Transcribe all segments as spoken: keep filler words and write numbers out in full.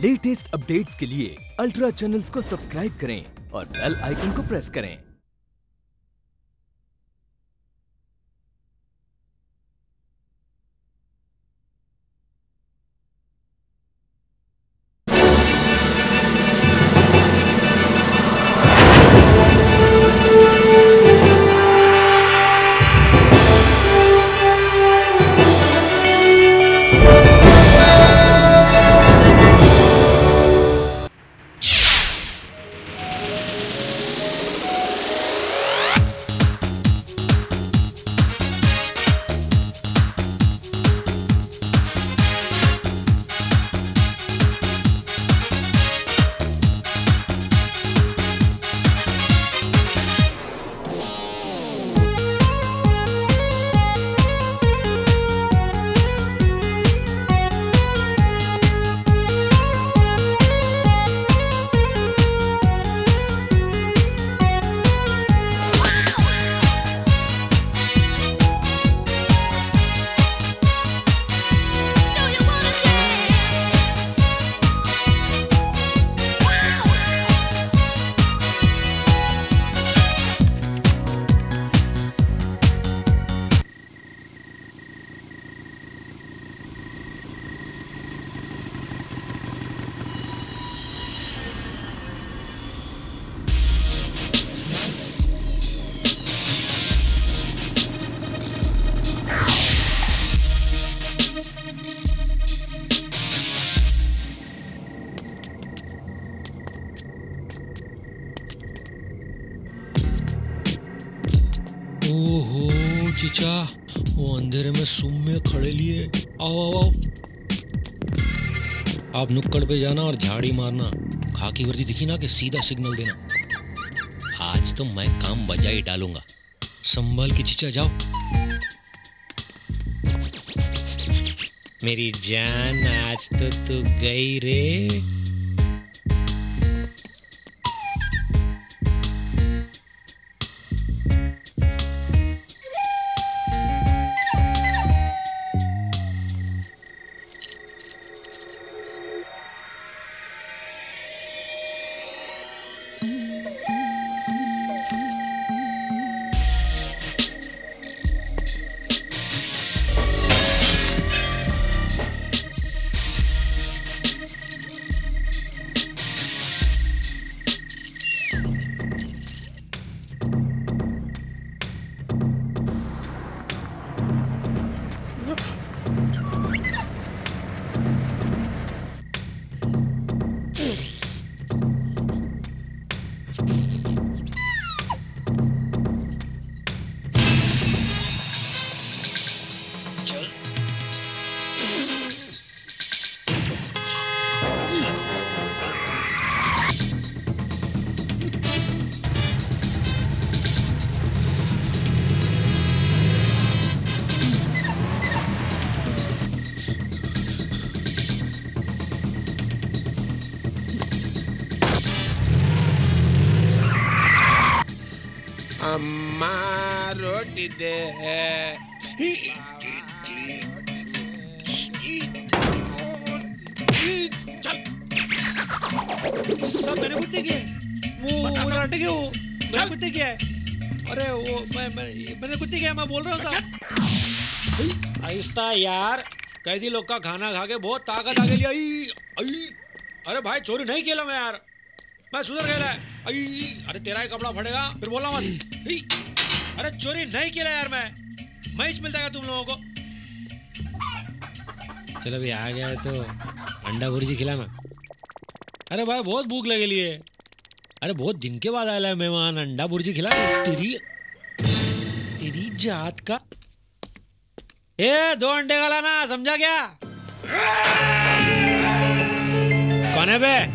Latest updates के लिए ultra channels को सब्सक्राइब करें और बेल आइकन को प्रेस करें। ओहो चिचा, वो अंधेरे में सुम में खड़े लिए। आओ आओ आओ, आप नुक्कड़ पे जाना और झाड़ी मारना। खाकी वर्दी दिखी ना कि सीधा सिग्नल देना। आज तो मैं काम बजा ही डालूंगा। संभाल के चिचा जाओ। मेरी जान आज तो तू गई रे। अम्मा रोटी दे। चल सब मेरे कुत्ते की है। वो वो लड़के के वो मेरे कुत्ते की है। अरे वो मैं मैं मेरे कुत्ते की है, मैं बोल रहा हूँ साहब। आहिस्ता यार, कैदी लोग का खाना खा के बहुत ताकत आ गई। आई आई अरे भाई चोरी नहीं किया मैं यार, मैं सुधर गया है। आई अरे तेरा ही कपड़ा फटेगा फिर बोला मत। अरे चोरी नहीं किया यार, मैं मैं ही मिल जाएगा तुम लोगों को। चलो अभी आ गया है तो अंडा भुर्जी खिलाना। अरे भाई बहुत भूख लगे लिए। अरे बहुत दिन के बाद आया है मेहमान, अंडा भुर्जी खिला। तेरी तेरी जात का। ए दो अंडे का लाना, समझा क्या? कौन है बे?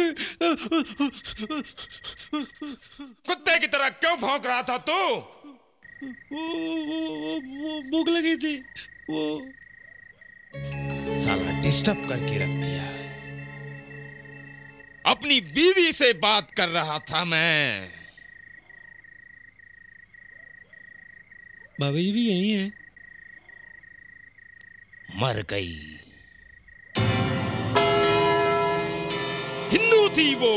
कुत्ते की तरह क्यों भौंक रहा था तू? वो वो वो भूख लगी थी वो। साला डिस्टर्ब करके रख दिया। अपनी बीवी से बात कर रहा था मैं। भाभी जी भी यही हैं। मर गई। हिंदू थी वो।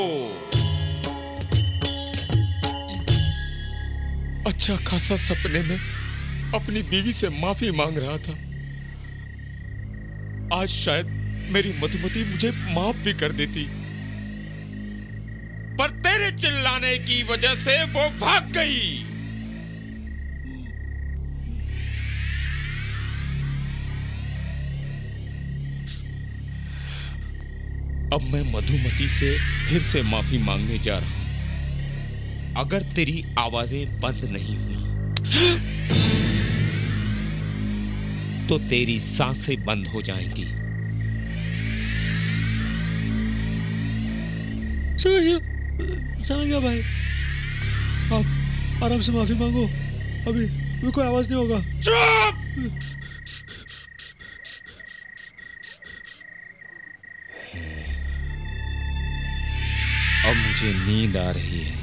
अच्छा खासा सपने में अपनी बीवी से माफी मांग रहा था। आज शायद मेरी मधुमती मुझे माफ भी कर देती, पर तेरे चिल्लाने की वजह से वो भाग गई। अब मैं मधुमती से फिर से माफी मांगने जा रहा हूं। अगर तेरी आवाजें बंद नहीं हुई तो तेरी सांसें बंद हो जाएंगी। समझ गया, समझ गया भाई। आप आराम से माफी मांगो, अभी अभी कोई आवाज नहीं होगा। चुप! अब मुझे नींद आ रही है।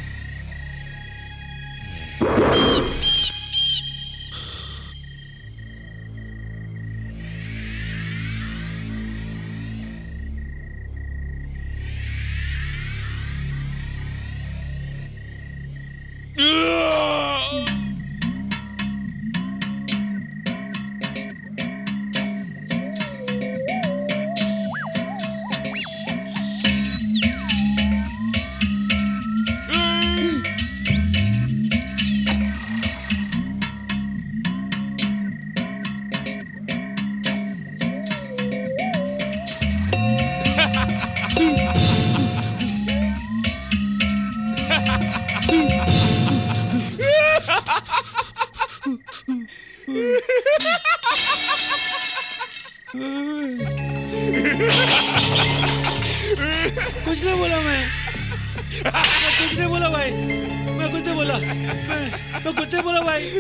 कुछ नहीं बोला मैं, मैं कुछ नहीं बोला भाई, मैं कुछ नहीं बोला, मैं मैं कुछ नहीं बोला भाई।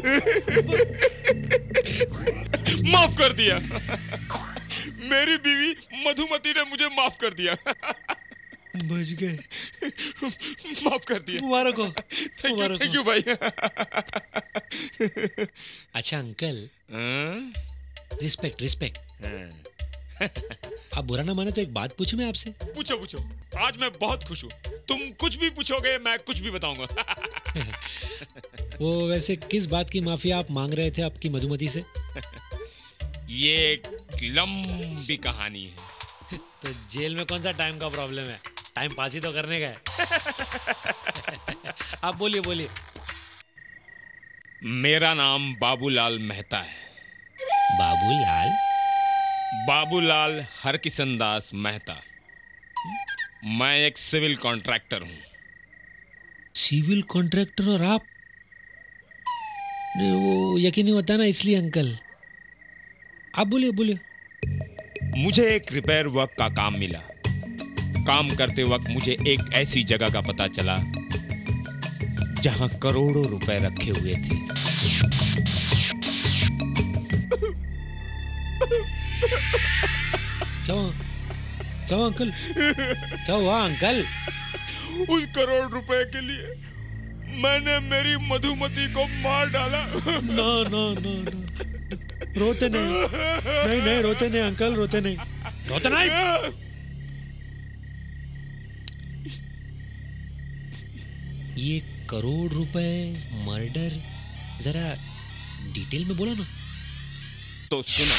माफ कर दिया। मेरी बीवी मधुमती ने मुझे माफ कर दिया। बच गए। माफ कर दिया। मुबारक हो। थैंक यू, थैंक यू भाई। अच्छा अंकल, रिस्पेक्ट रिस्पेक्ट। आप बुरा ना माने तो एक बात पूछूं मैं आपसे? पूछो पूछो, आज मैं बहुत खुश हूँ। तुम कुछ भी पूछोगे मैं कुछ भी बताऊंगा। वो वैसे किस बात की माफी आप मांग रहे थे आपकी मधुमती से? ये एक लंबी कहानी है। तो जेल में कौन सा टाइम का प्रॉब्लम है, टाइम पास ही तो करने का है। आप बोलिए बोलिए। मेरा नाम बाबूलाल मेहता है। बाबूलाल? बाबूलाल हरकिशन दास मेहता। मैं एक सिविल कॉन्ट्रैक्टर हूँ। सिविल कॉन्ट्रैक्टर और आप? नहीं, वो यकीन नहीं होता ना, इसलिए अंकल। आप बोलिए बोलिए। मुझे एक रिपेयर वर्क का काम मिला। काम करते वक्त मुझे एक ऐसी जगह का पता चला जहां करोड़ों रुपए रखे हुए थे। क्या हुआ? क्या हुआ अंकल? क्या हुआ अंकल? उस करोड़ रुपए के लिए मैंने मेरी मधुमती को मार डाला। ना ना ना ना, रोते नहीं, नहीं नहीं रोते नहीं अंकल, रोते नहीं, रोते नहीं। ये करोड़ रुपए मर्डर, जरा डिटेल में बोलो ना। तो सुनो।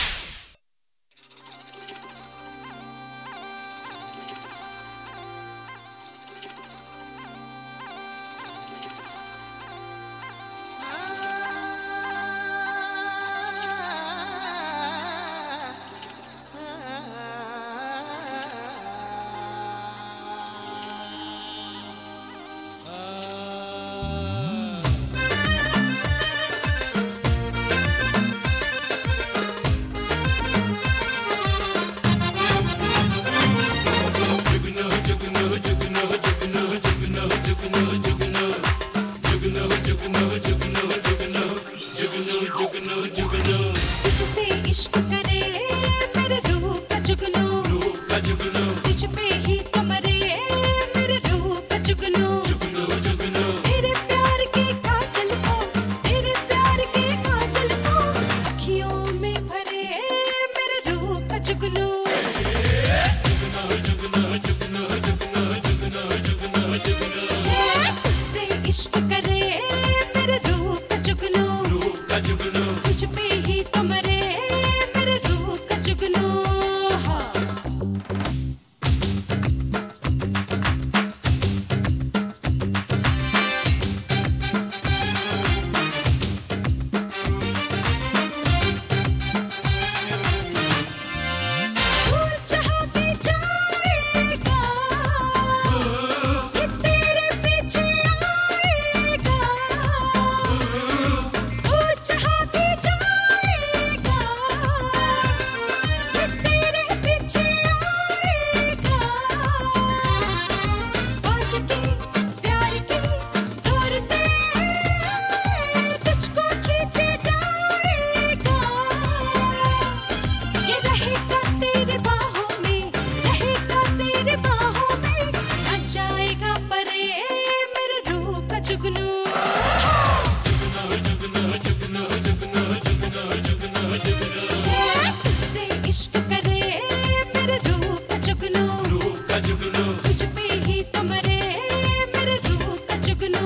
तुझ पे ही तो मरे मेरे रूह का जुगनू।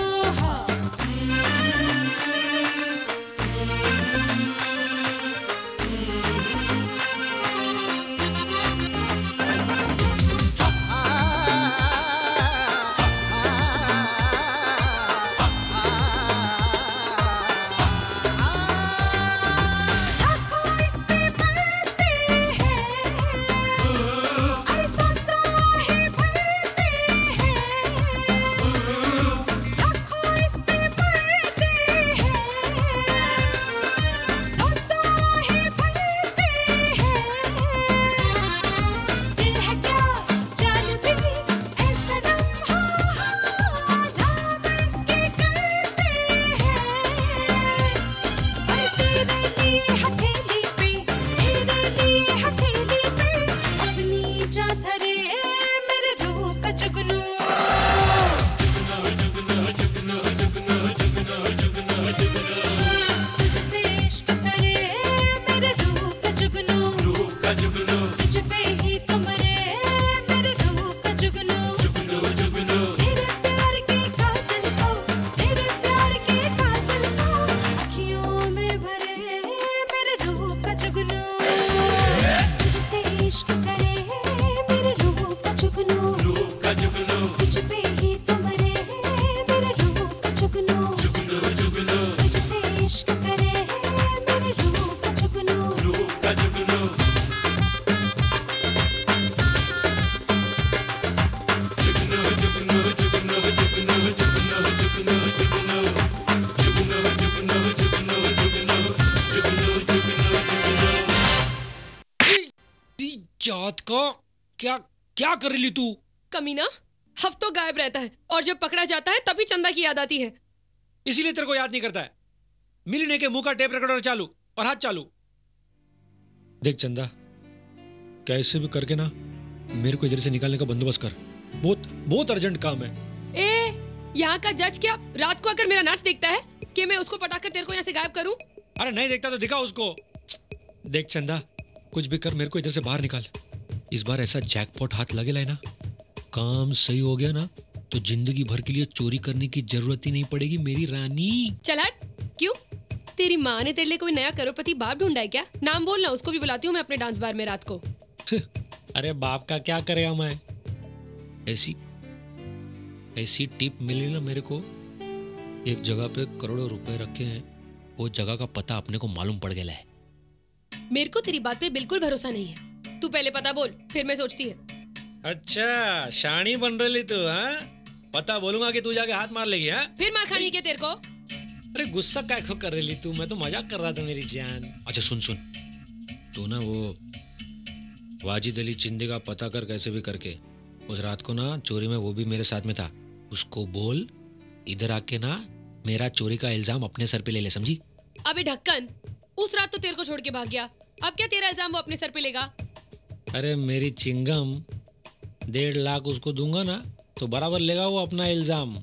जात का क्या क्या कर रही तू? कमीना हफ्तों गायब रहता है और जब पकड़ा जाता है तभी चंदा की याद आती है। इसीलिए तेरे को याद नहीं करता है। मिलने के मुंह का टेप रिकॉर्डर चालू और हाथ चालू। देख चंदा, कैसे भी करके ना मेरे को इधर से निकालने का बंदोबस्त कर। बहुत बहुत अर्जेंट काम है। ए, यहाँ का जज क्या रात को आकर मेरा नाच देखता है कि मैं उसको पटाकर तेरे को यहाँ से गायब करूं? अरे नहीं देखता तो दिखा उसको। देख चंदा, कुछ भी कर मेरे को इधर से बाहर निकाल। इस बार ऐसा जैकपॉट हाथ लगे लाए ना, काम सही हो गया ना तो जिंदगी भर के लिए चोरी करने की जरूरत ही नहीं पड़ेगी मेरी रानी। चल हट। क्यों? तेरी माँ ने तेरे लिए कोई नया करोड़पति बाप ढूंढा है क्या? नाम बोलना, उसको भी बुलाती हूँ मैं अपने डांस बार में रात को। अरे बाप का क्या करेगा मैं। ऐसी ऐसी टिप मिली ना मेरे को, एक जगह पे करोड़ों रुपए रखे हैं, वो जगह का पता अपने को मालूम पड़ गया है। मेरे को तेरी बात पे बिल्कुल भरोसा नहीं है। तू पहले पता बोल, फिर मैं सोचती है। अच्छा शानी बन रही तू? हाँ, पता बोलूंगा कि तू जाके हाथ मार लेगी। हाँ, फिर मार खानी है तेरे को? अरे गुस्सा काय को कर रही तू? मैं तो मजाक कर रहा था मेरी जान। अच्छा सुन सुन, तू ना वो वाजिद अली चिंदे का पता कर कैसे भी करके। उस रात को ना चोरी में वो भी मेरे साथ में था। उसको बोल इधर आके ना मेरा चोरी का इल्जाम अपने सर पे ले ले, समझी? अबे ढक्कन, उस रात तो तेरे को छोड़ के भाग गया, अब क्या तेरा इल्जाम वो अपने सर पे लेगा? अरे मेरी चिंगम, डेढ़ लाख उसको दूंगा ना तो बराबर लेगा वो अपना इल्जाम।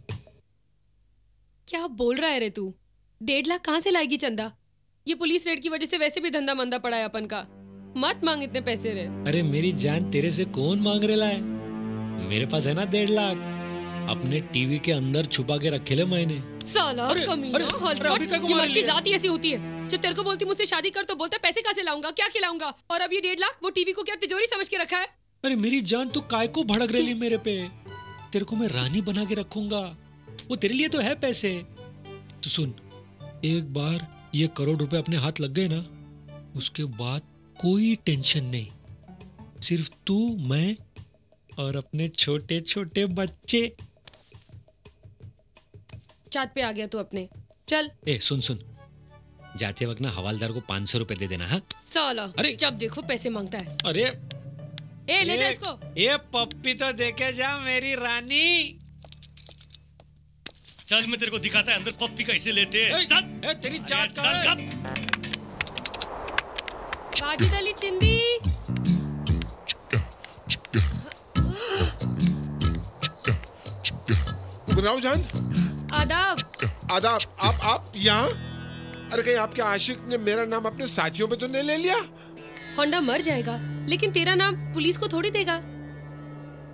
क्या बोल रहा है रे तू? डेढ़ लाख कहाँ से लाएगी चंदा? ये पुलिस रेड की वजह से वैसे भी धंधा मंदा पड़ा है अपन का। मत मांग इतने पैसे रे। अरे मेरी जान, तेरे से कौन मांग रहा है? मेरे पास है ना डेढ़ लाख, अपने टीवी के अंदर छुपा के रखे ले मैंने। साला कमीना, हलकट, ये मर्द की जात ही ऐसी होती है। जब तेरे को बोलती मुझसे शादी कर तो बोलता है पैसे कहाँ से लाऊंगा, क्या खिलाऊंगा, और अब ये डेढ़ लाख वो टीवी को क्या तिजोरी समझ के रखा है? अरे मेरी जान, तू काय को भड़क रही मेरे पे? तेरे को मैं रानी बना के रखूंगा, वो तेरे लिए तो है पैसे। तो सुन, एक बार ये करोड़ रुपए अपने हाथ लग गए ना, उसके बाद कोई टेंशन नहीं। सिर्फ तू, मैं और अपने छोटे छोटे बच्चे। चाँद पे आ गया तू अपने। चल। ए सुन सुन, जाते वक्त ना हवालदार को पाँच सौ रुपए दे देना। हाँ साला, अरे जब देखो पैसे मांगता है। अरे ए ले जा इसको। ये पप्पी तो देखे जा मेरी रानी। चल मैं तेरे को दिखाता है अंदर पप्पी कैसे लेते हैं। चल। ए, तेरी जात का है। वाजिद अली चिंदी। गुनाह जान। आदाब। आदाब। आप आप यहाँ? अरे कहीं आपके आशिक ने मेरा नाम अपने साथियों पे तो नहीं ले लिया? होंडा मर जाएगा लेकिन तेरा नाम पुलिस को थोड़ी देगा।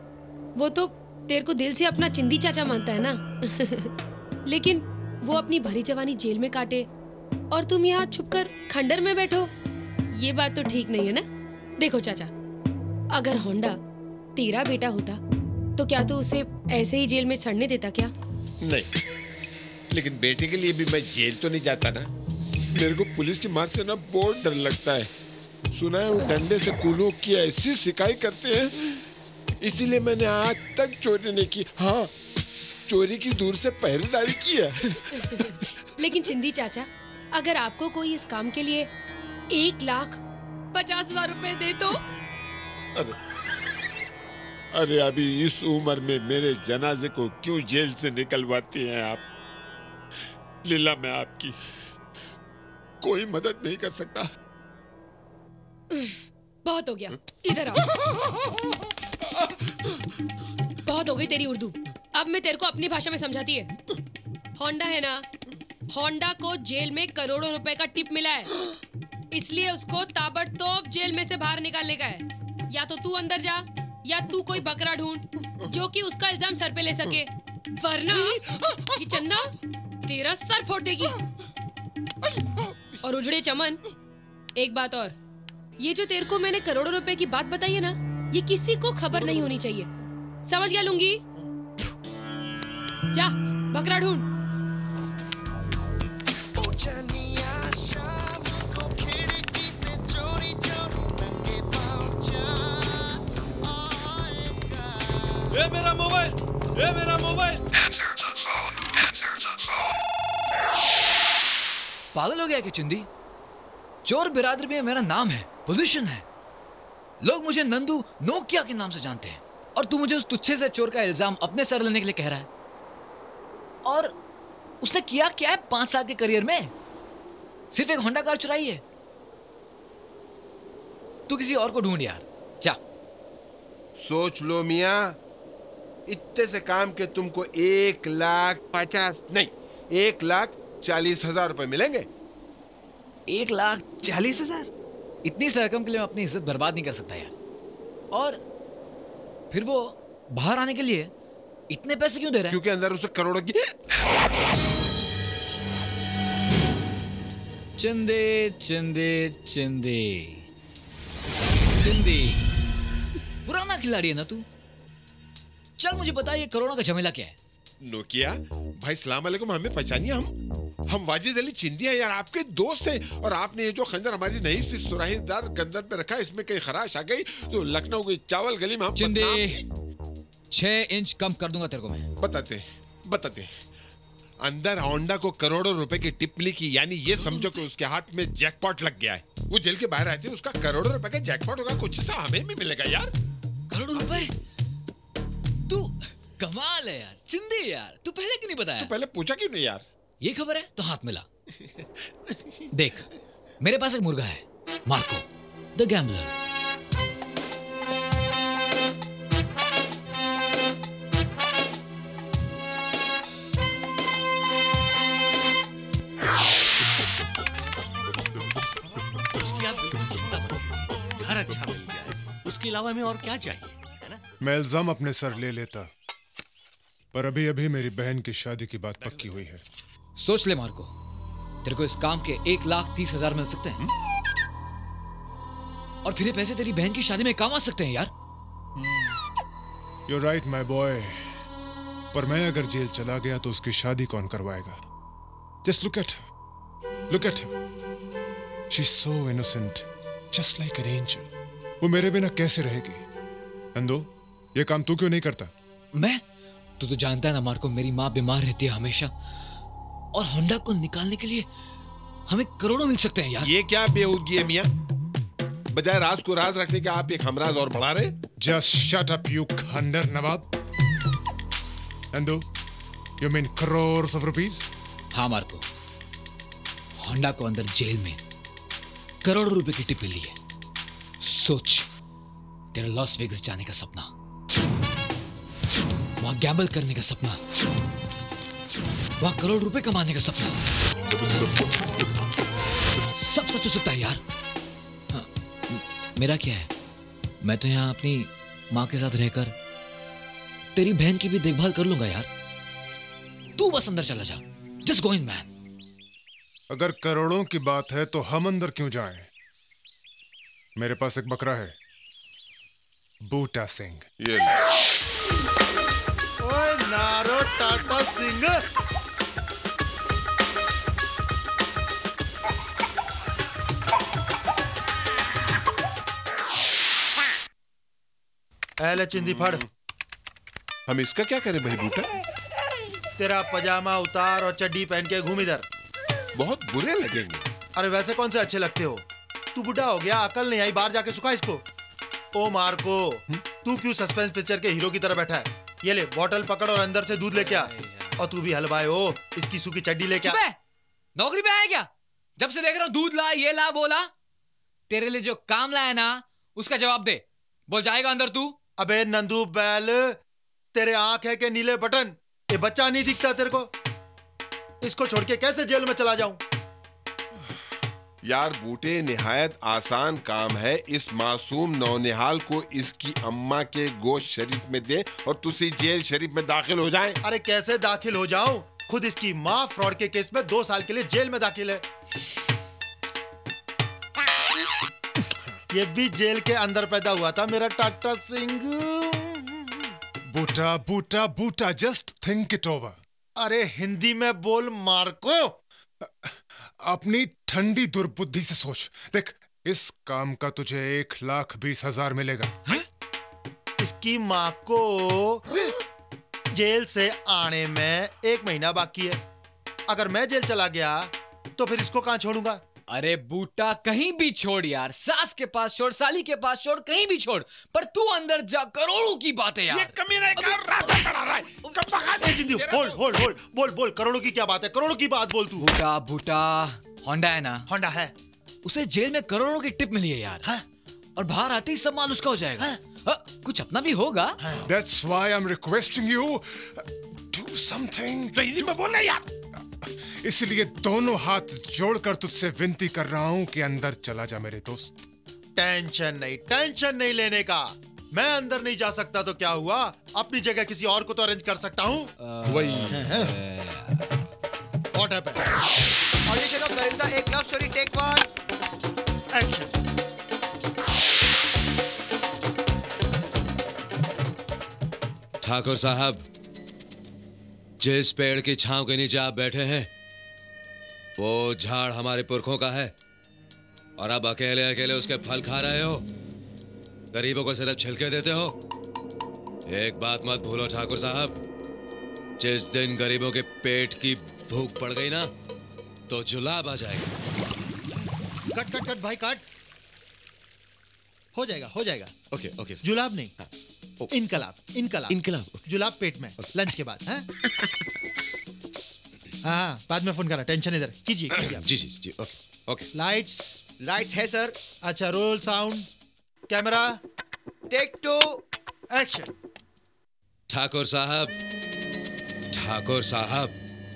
वो तो तेरे को दिल से अपना चिंदी चाचा मानता है ना। लेकिन वो अपनी भरी जवानी जेल में काटे और तुम यहाँ छुपकर खंडर में बैठो, ये बात तो ठीक नहीं है ना। देखो चाचा, अगर होंडा तेरा बेटा होता तो क्या तू उसे ऐसे ही जेल में सड़ने देता क्या? नहीं, लेकिन बेटे के लिए भी मैं जेल तो नहीं जाता ना। मेरे को पुलिस की मार से ना बहुत डर लगता है। सुना है वो डंडे से कूलों की ऐसी सिकाई करते हैं, इसीलिए मैंने आज तक चोरी नहीं की। हाँ, चोरी की दूर से पहरेदारी की है। लेकिन चिंदी चाचा, अगर आपको कोई इस काम के लिए एक लाख पचास हजार रुपए दे तो? अरे अरे अभी इस उम्र में मेरे जनाजे को क्यों जेल से निकलवाती हैं आप? लीला, मैं आपकी कोई मदद नहीं कर सकता। बहुत हो गया, इधर आओ। बहुत हो गई तेरी उर्दू, अब मैं तेरे को अपनी भाषा में समझाती है। होंडा है ना, होंडा को जेल में करोड़ों रुपए का टिप मिला है, इसलिए उसको ताबड़तोड़ जेल में से बाहर निकालने का है। या तो तू अंदर जा या तू कोई बकरा ढूंढ जो कि उसका इल्जाम सर पे ले सके, वरना ये चंदा तेरा सर फोड़ देगी। और उजड़े चमन, एक बात और, ये जो तेरे को मैंने करोड़ों रुपए की बात बताई है ना, ये किसी को खबर नहीं होनी चाहिए, समझ गया लूंगी? जा बकरा ढूंढ। ए मेरा मोबाइल, ए मेरा मोबाइल। पागल हो गया कि चिंदी? चोर बिरादरी में मेरा नाम है, पोजीशन है। लोग मुझे नंदू नोकिया के नाम से जानते हैं, और तू मुझे उस तुच्छे से चोर का इल्जाम अपने सर लेने के लिए कह रहा है। और उसने किया क्या है पांच साल के करियर में? सिर्फ एक होंडा कार चुराई है। तू किसी और को ढूंढ यार, जा। सोच लो मियाँ, इतने से काम के तुमको एक लाख पचास नहीं एक लाख चालीस हजार रुपए मिलेंगे। एक लाख चालीस हजार? इतनी सी रकम के लिए मैं अपनी इज्जत बर्बाद नहीं कर सकता यार। और फिर वो बाहर आने के लिए इतने पैसे क्यों दे रहा है? क्योंकि अंदर उसे करोड़ों की चंदे चंदे चंदे चंदे पुराना खिलाड़ी है ना तू। चल मुझे बता, ये करोड़ों का झमेला क्या है? नोकिया भाई, सलाम अलैकुम, हमें पहचानिए। हम हम वाजिद अली चिंदिया यार, आपके दोस्त हैं। और आपने ये जो खंजर हमारी नई सी सुराहीदार गंदर पे रखा, इसमें कहीं खराश आ गई तो लखनऊ की चावल गली में हम चिंदी छह इंच कम कर दूंगा तेरे को मैं। बताते बताते अंदर होंडा को करोड़ों रुपए की टिप मिली की, यानी ये समझो कि उसके हाथ में जैकपॉट लग गया है। वो जेल के बाहर आए थे, उसका करोड़ों रुपए का जैकपॉट होगा, कुछ हिस्सा हमें भी मिलेगा यार। करोड़ों रुपए? तू कमाल है यार चिंदी यार, तू पहले क्यों नहीं बताया? तू पहले पूछा क्यों नहीं यार? ये खबर है तो हाथ मिला। देख, मेरे पास एक मुर्गा है, मार्को द गैम्बलर। घर अच्छा मिल गया है, उसके अलावा हमें और क्या चाहिए, है ना? मैं इल्जाम अपने सर ले लेता, पर अभी अभी मेरी बहन की शादी की बात पक्की हुई है। सोच ले मार्को, तेरे को इस काम के एक लाख तीस हजार मिल सकते हैं, और फिर ये पैसे तेरी बहन की शादी में काम आ सकते हैं यार। You're right, my boy. पर मैं अगर जेल चला गया तो उसकी शादी कौन करवाएगा? Just look at her. Look at her. She's so innocent, just like an angel. वो मेरे बिना कैसे रहेगी? नंदू, ये काम तू क्यों नहीं करता? मैं? तू तो जानता है ना मार्को, मेरी माँ बीमार रहती है हमेशा, और होंडा को निकालने के लिए हमें करोड़ों मिल सकते हैं यार। ये क्या बेहूदगी है मियां? बजाय राज को राज रखने के आप एक हमराज और बढ़ा रहे। Just shut up, you खंडर नवाब। Nandu, you mean crores of rupees? हाँ मार्को, होंडा को अंदर जेल में करोड़ों रुपए की टिप मिली है। सोच, तेरा लॉस वेगस जाने का सपना, वहां गैम्बल करने का सपना, वहां करोड़ रुपए कमाने का सपना, सब सच हो सकता है यार। हाँ, मेरा क्या है, मैं तो यहाँ अपनी माँ के साथ रहकर तेरी बहन की भी देखभाल कर लूंगा यार। तू बस अंदर चला जा। Just go in man. अगर करोड़ों की बात है तो हम अंदर क्यों जाएं? मेरे पास एक बकरा है, बूटा सिंह। ये ओए नारो टाटा सिंह, एले चिंदी फड़। हम इसका क्या करें भाई बूटा? तेरा पजामा उतार और चड्डी पहन के घूम इधर। बहुत बुरे लगेंगे। अरे वैसे कौन से अच्छे लगते हो? तू बुढ़ा हो गया, अकल नहीं आई, बाहर जाके सुखा इसको। ओ मार्को, तू क्यों सस्पेंस पिक्चर के हीरो की तरह बैठा है? ये ले बॉटल पकड़ और अंदर से दूध लेके आ। और तू भी हलवाए हो, इसकी सूखी चड्डी लेके आ। नौकरी पे आया क्या? जब से देख रहा हूं दूध ला, ये ला, बोला। तेरे लिए जो काम लाया ना, उसका जवाब दे। बोल जाएगा अंदर तू? अबे नंदू बैल, तेरे आंख है के नीले बटन? ये बच्चा नहीं दिखता तेरे को? इसको छोड़ के कैसे जेल में चला जाऊं? यार बूटे, निहायत आसान काम है। इस मासूम नौनिहाल को इसकी अम्मा के गोश्त शरीफ में दे और तुसी जेल शरीफ में दाखिल हो जाए। अरे कैसे दाखिल हो जाऊं? खुद इसकी माँ फ्रॉड के केस में दो साल के लिए जेल में दाखिल है। ये भी जेल के अंदर पैदा हुआ था मेरा Tata Singh. Buta Buta Buta, just think it over. अरे हिंदी में बोल मार्को। अपनी ठंडी दुर्बुद्धि से सोच। देख, इस काम का तुझे एक लाख बीस हजार मिलेगा। है? इसकी माँ को जेल से आने में एक महीना बाकी है। अगर मैं जेल चला गया तो फिर इसको कहां छोड़ूंगा? अरे बूटा, कहीं भी छोड़ यार। सास के पास छोड़, साली के पास छोड़, कहीं भी छोड़, पर तू अंदर जा। करोड़ों की बात है यार। ये कमीना का रास्ता बढ़ा रहा है। कब बखा जिंदू, होल्ड होल्ड होल्ड, बोल बोल, करोड़ों की क्या बात है? करोड़ों की बात बोल तू। बूटा बूटा, होंडा है ना? होंडा है। उसे जेल में करोड़ों की टिप मिली है यार। हाँ? और बाहर आते ही सब माल उसका हो जाएगा। हाँ? हाँ, कुछ अपना भी होगा। That's why I'm requesting you do something. Hindi में बोलना यार। इसलिए दोनों हाथ जोड़कर तुझसे विनती कर रहा हूं कि अंदर चला जा मेरे दोस्त। टेंशन नहीं, टेंशन नहीं लेने का। मैं अंदर नहीं जा सकता तो क्या हुआ? अपनी जगह किसी और को तो अरेंज कर सकता हूं। वही What happened? Audition of Narinda, एक love story, take one, action. Thakur साहब, जिस पेड़ की छांव के नीचे आप बैठे हैं, वो झाड़ हमारे पुरखों का है और अब अकेले अकेले उसके फल खा रहे हो। गरीबों को सिर्फ छिलके देते हो। एक बात मत भूलो ठाकुर साहब, जिस दिन गरीबों के पेट की भूख पड़ गई ना, तो जुलाब आ जाएगा। कट कट कट भाई कट। हो जाएगा हो जाएगा। Okay okay. जुलाब नहीं, हाँ। इनकलाब इनकलाब इनकलाब। जुलाब पेट में, लंच के बाद। हाँ हाँ, बाद में फोन करा, टेंशन इधर कीजिए कीजिए। जी जी जी, ओके ओके। लाइट्स लाइट्स है सर। अच्छा, roll sound, camera, take two, action. Thakur साहब, ठाकुर साहब,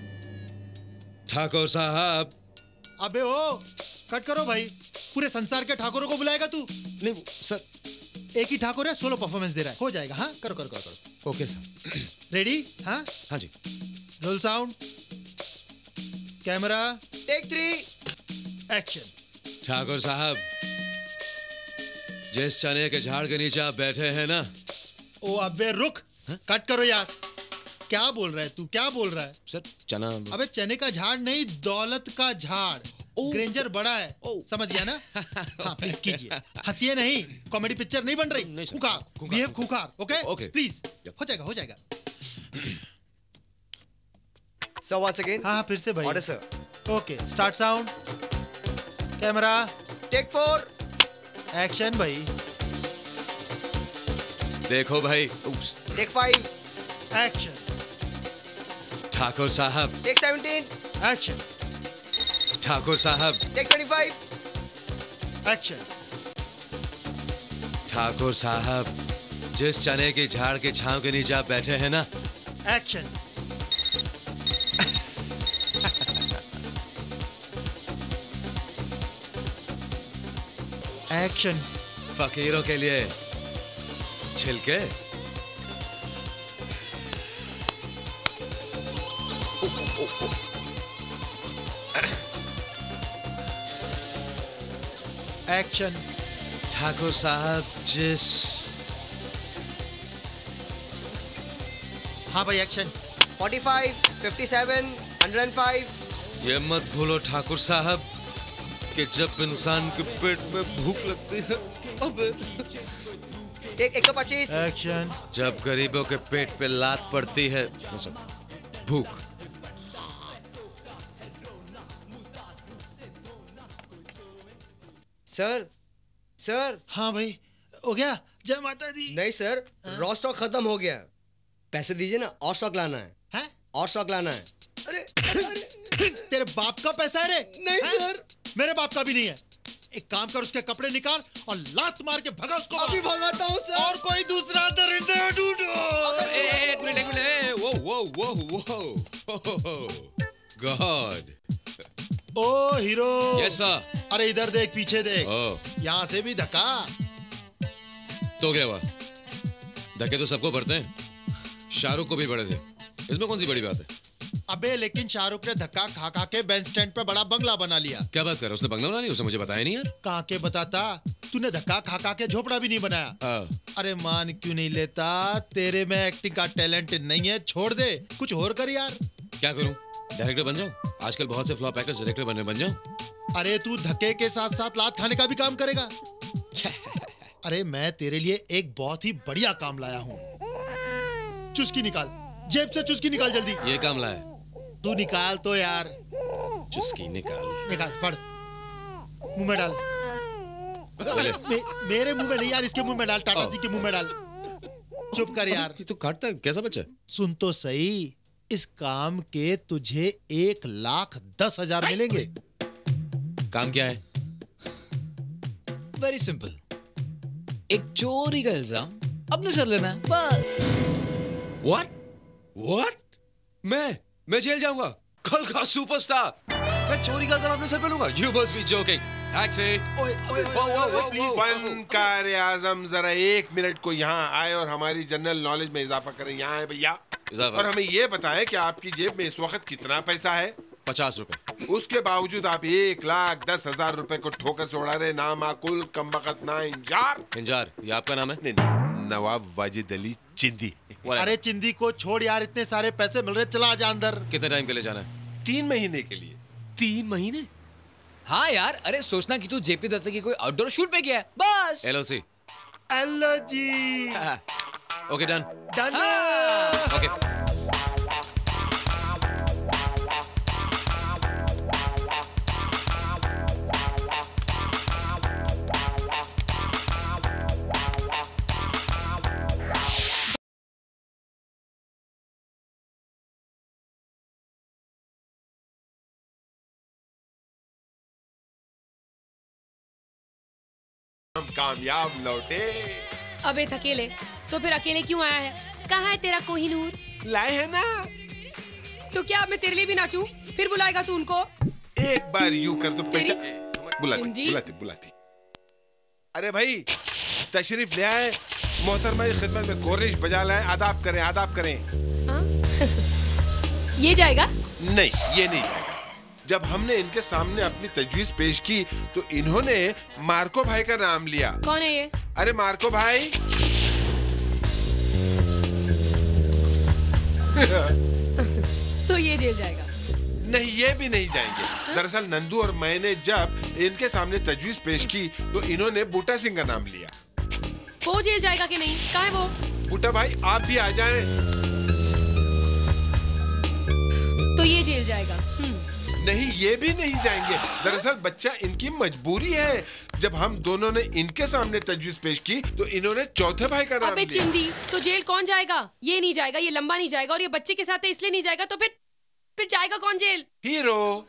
ठाकुर साहब। अबे ओ, कट करो भाई। पूरे संसार के ठाकुरों को बुलाएगा तू? नहीं सर, एक ही ठाकुर है, सोलो परफॉर्मेंस दे रहा है। हो जाएगा। हाँ, करो करो करो करो। Okay sir. रेडी? हाँ हाँ जी। Roll sound, camera, take three, action. Thakur साहब, जिस चने के झाड़ के नीचे आप बैठे हैं ना। ओ अबे रुक, हा? कट करो यार। क्या बोल रहा है तू? क्या बोल रहा है? सर चना। अबे चने का झाड़ नहीं, दौलत का झाड़। ग्रेंजर बड़ा है, समझ गया ना? हाँ प्लीज कीजिए, हंसिए नहीं। कॉमेडी पिक्चर नहीं बन रही। खुखार, बिहेव खुखार। Okay okay please. हो जाएगा हो जाएगा। So once again. हाँ फिर से भाई। Order sir. Okay, start sound, camera, take four, action भाई। देखो भाई। Take five, action. ठाकुर साहब, टेक सेवनटीन, एक्शन। ठाकुर साहब, take twenty five, action. Thakur साहब, जिस चने की झाड़ के छांव के नीचे आप बैठे हैं ना। एक्शन। एक्शन। फकीरों के लिए छिलके, एक्शन। ठाकुर साहब, जिस हाँ भाई एक्शन। पैंतालीस, सत्तावन, एक सौ पाँच। ये मत भूलो ठाकुर साहब कि जब इंसान के पेट में भूख लगती है, अबे एक एक सौ पच्चीस। एक्शन। जब गरीबों के पेट पे लात पड़ती है, भूख। Sir sir. हाँ भाई हो गया। जय माता दी। नहीं सर, रॉ स्टॉक खत्म हो गया। पैसे दीजिए ना, और स्टॉक लाना है। हैं? और स्टॉक लाना है। अरे, अरे, अरे तेरे बाप का पैसा है रे? नहीं है? सर, मेरे बाप का भी नहीं है। एक काम कर, उसके कपड़े निकाल और लात मार के भगा उसको। अभी भगाता हूँ सर। और कोई दूसरा दरिंदा ढूंढो। एक मिनट एक मिनट, वो वो वो वो God. Oh hero. Yes sir. अरे इधर देख, पीछे देख। ओ। यहाँ से भी धक्का। तो क्या हुआ? धक्के तो सबको पड़ते हैं, शाहरुख को भी पड़े थे, इसमें कौन सी बड़ी बात है? अबे लेकिन शाहरुख ने धक्का खा खा के बेंच स्टैंड पे बड़ा बंगला बना लिया। क्या बात कर रहा? उसने बंगला बना लिया? उसने मुझे बताया नहीं यार। कहाँ के बताता, तूने धक्का खा खा के झोपड़ा भी नहीं बनाया। आ, अरे मान क्यों नहीं लेता? तेरे में एक्टिंग का टैलेंट नहीं है, छोड़ दे, कुछ और कर यार। क्या करूं? डायरेक्टर बन जाऊं? आजकल बहुत से फ्लॉप एक्टर्स डायरेक्टर बनने बन जाऊं? अरे तू धक्के के साथ साथ लात खाने का भी काम करेगा। अरे मैं तेरे लिए एक बहुत ही बढ़िया काम लाया हूँ। चुस्की निकाल, जेब से चुस्की निकाल जल्दी। ये काम लाया? तू निकाल तो यार। चुस्की निकाल। निकाल, पढ़, मुंह में डाल। मे, मेरे मुंह में नहीं यार, इसके मुंह में डाल, टाटा जी के मुंह में डाल। चुप कर यार। ये तो काटता है, कैसा बच्चा? सुन तो सही, इस काम के तुझे एक लाख दस हजार मिलेंगे। काम क्या है? वेरी सिंपल, एक चोरी का इल्जाम अपने सर लेना है बस। What? What? मैं मैं जेल जाऊंगा, कल का सुपरस्टार। मैं चोरी का इल्जाम अपने सर पे लूंगा? You must be joking. Taxi. फनकार आजम जरा एक मिनट को यहाँ आए और हमारी जनरल नॉलेज में इजाफा करें। यहाँ आए भैया, और हमें ये बताएं कि आपकी जेब में इस वक्त कितना पैसा है? पचास रुपए। उसके बावजूद आप एक लाख दस हजार रुपए को ठोकर से उड़ा रहे। ना माकुल, कमबख्त, ना इंजार। इंजार ये आपका नाम है? नहीं, नवाब वाजिद अली चिंदी। अरे चिंदी को छोड़ यार, इतने सारे पैसे मिल रहे, चला जा अंदर। कितने टाइम के लिए जाना है? तीन महीने के लिए। तीन महीने? हाँ यार, अरे सोचना कि तू जेपी दत्त की कोई आउटडोर शूट पे गया है बस। एलओसी। एलो जी। Okay done. डन। ओके। हम कामयाब लौटे। अबे थकेले, तो फिर अकेले क्यों आया है? कहाँ है तेरा कोहिनूर? लाए है ना। तो क्या मैं तेरे लिए भी नाचूं? फिर बुलाएगा तू उनको? एक बार यूं कर दो, पैसा बुलाती चिंदी? बुलाती बुलाती। अरे भाई तशरीफ ले आए, मोहतरमा की खिदमत में कोरिश बजा लाए। आदाब करें, आदाब करें। हाँ? ये जाएगा? नहीं, ये नहीं जाएगा। जब हमने इनके सामने अपनी तजवीज पेश की तो इन्होंने मार्को भाई का नाम लिया। कौन है ये? अरे मार्को भाई। तो ये जेल जाएगा? नहीं, ये भी नहीं जाएंगे। दरअसल नंदू और मैंने जब इनके सामने तजवीज पेश की तो इन्होंने बूटा सिंह का नाम लिया। वो जेल जाएगा कि नहीं? कहाँ है वो? बूटा भाई आप भी आ जाएं। तो ये जेल जाएगा? नहीं, ये भी नहीं जाएंगे। दरअसल बच्चा इनकी मजबूरी है। जब हम दोनों ने इनके सामने तजवीज पेश की तो इन्होंने चौथे भाई का नाम अबे लिया। चिंदी, तो जेल कौन जाएगा? ये नहीं जाएगा, ये लंबा नहीं जाएगा, और ये बच्चे के साथ है इसलिए नहीं जाएगा। तो फिर फिर जाएगा कौन जेल? हीरो।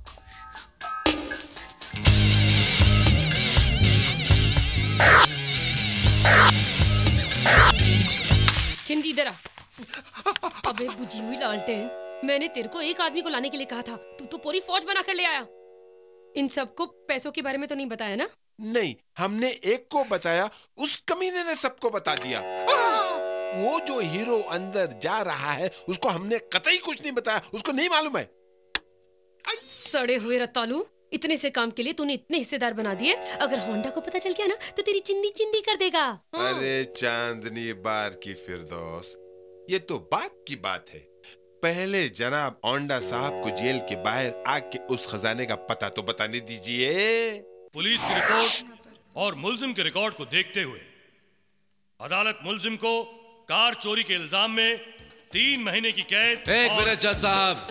चिंदी इधर आ। अबे बुझी हुई लालटेन, मैंने तेरे को एक आदमी को लाने के लिए कहा था, तू तो पूरी फौज बनाकर ले आया। इन सबको पैसों के बारे में तो नहीं बताया ना? नहीं, हमने एक को बताया, उस कमीने ने सबको बता दिया। वो जो हीरो अंदर जा रहा है उसको हमने कतई कुछ नहीं बताया, उसको नहीं मालूम है। सड़े हुए रतालू, इतने से काम के लिए तूने इतने हिस्सेदार बना दिए। अगर होंडा को पता चल गया ना तो तेरी चिंदी चिंदी कर देगा। हाँ। अरे चांदनी बार की फिरदौस, ये तो बात की बात है। पहले जनाब होंडा साहब को जेल के बाहर आके उस खजाने का पता तो बताने दीजिए। पुलिस की रिपोर्ट और मुल्जिम के रिकॉर्ड को देखते हुए अदालत मुल्जिम को कार चोरी के इल्जाम में तीन महीने की कैद। एक मिनट जज साहब,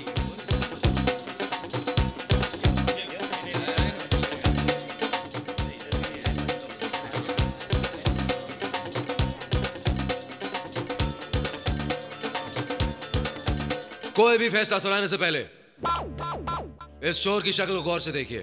कोई भी फैसला सुनाने से पहले इस चोर की शक्ल को गौर से देखिए।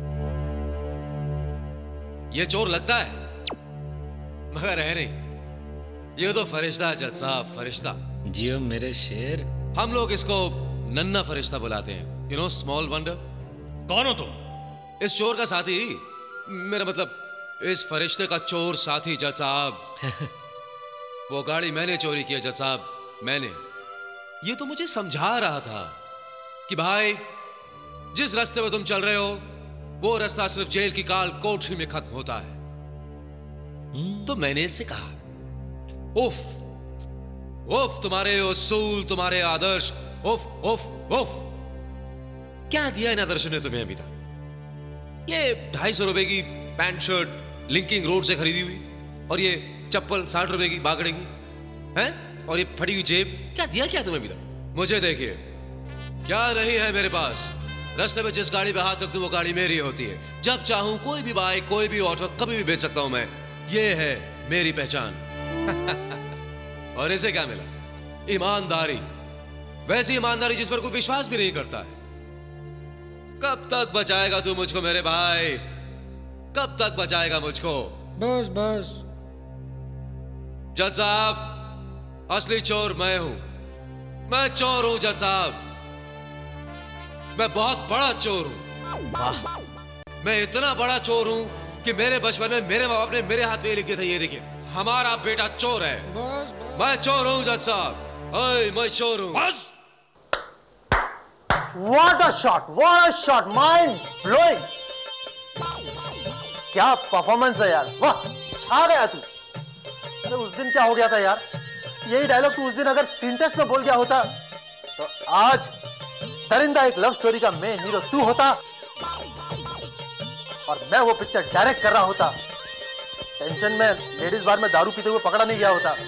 ये चोर लगता है मगर है नहीं। ये तो फरिश्ता है जज साहब, फरिश्ता। जियो मेरे शेर। हम लोग इसको नन्ना फरिश्ता बुलाते हैं, यू नो, स्मॉल वंडर। कौन हो तुम? इस चोर का साथी, मेरा मतलब इस फरिश्ते का चोर साथी जज साहब। वो गाड़ी मैंने चोरी की है जज साहब, मैंने। ये तो मुझे समझा रहा था कि भाई जिस रास्ते में तुम चल रहे हो वो रास्ता सिर्फ जेल की काल कोठरी में खत्म होता है। तो मैंने इससे कहा, उफ उफ तुम्हारे उसूल, तुम्हारे आदर्श, उफ उफ उफ। क्या दिया इन आदर्शों ने तुम्हें अभी तक? ये ढाई सौ रुपए की पैंट शर्ट लिंकिंग रोड से खरीदी हुई, और ये चप्पल साठ रुपए की बागड़े की हैं, और ये फटी हुई जेब, क्या दिया क्या तुम्हें अभी तक? मुझे देखिए, क्या नहीं है मेरे पास। रास्ते में जिस गाड़ी पे हाथ रख दूं वो गाड़ी मेरी होती है। जब चाहूं कोई भी बाइक, कोई भी ऑटो कभी भी बेच सकता हूं मैं। ये है मेरी पहचान। और इसे क्या मिला? ईमानदारी। वैसी ईमानदारी जिस पर कोई विश्वास भी नहीं करता है। कब तक बचाएगा तू मुझको मेरे भाई? कब तक बचाएगा मुझको? बस बस जज साहब, असली चोर मैं हूं। मैं चोर हूं जज साहब, मैं बहुत बड़ा चोर हूं। मैं इतना बड़ा चोर हूं कि मेरे बचपन में मेरे माँ बाप ने मेरे हाथ में लिख दिया था, ये देखिए, हमारा बेटा चोर है। बस, बस। मैं चोर हूं जज साहब, ओए मैं चोर हूं। बस। What a shot! What a shot! Mind blowing! क्या परफॉर्मेंस है यार, वाह, छा गया तू। अरे उस दिन क्या हो गया था यार, यही डायलॉग तू उस दिन अगर सिंटेक्स में बोल गया होता तो आज दरिंदा एक लव स्टोरी का मेन हीरो तू होता और मैं वो पिक्चर डायरेक्ट कर रहा होता। टेंशन में लेडीज बार में दारू पीते हुए पकड़ा नहीं गया होता।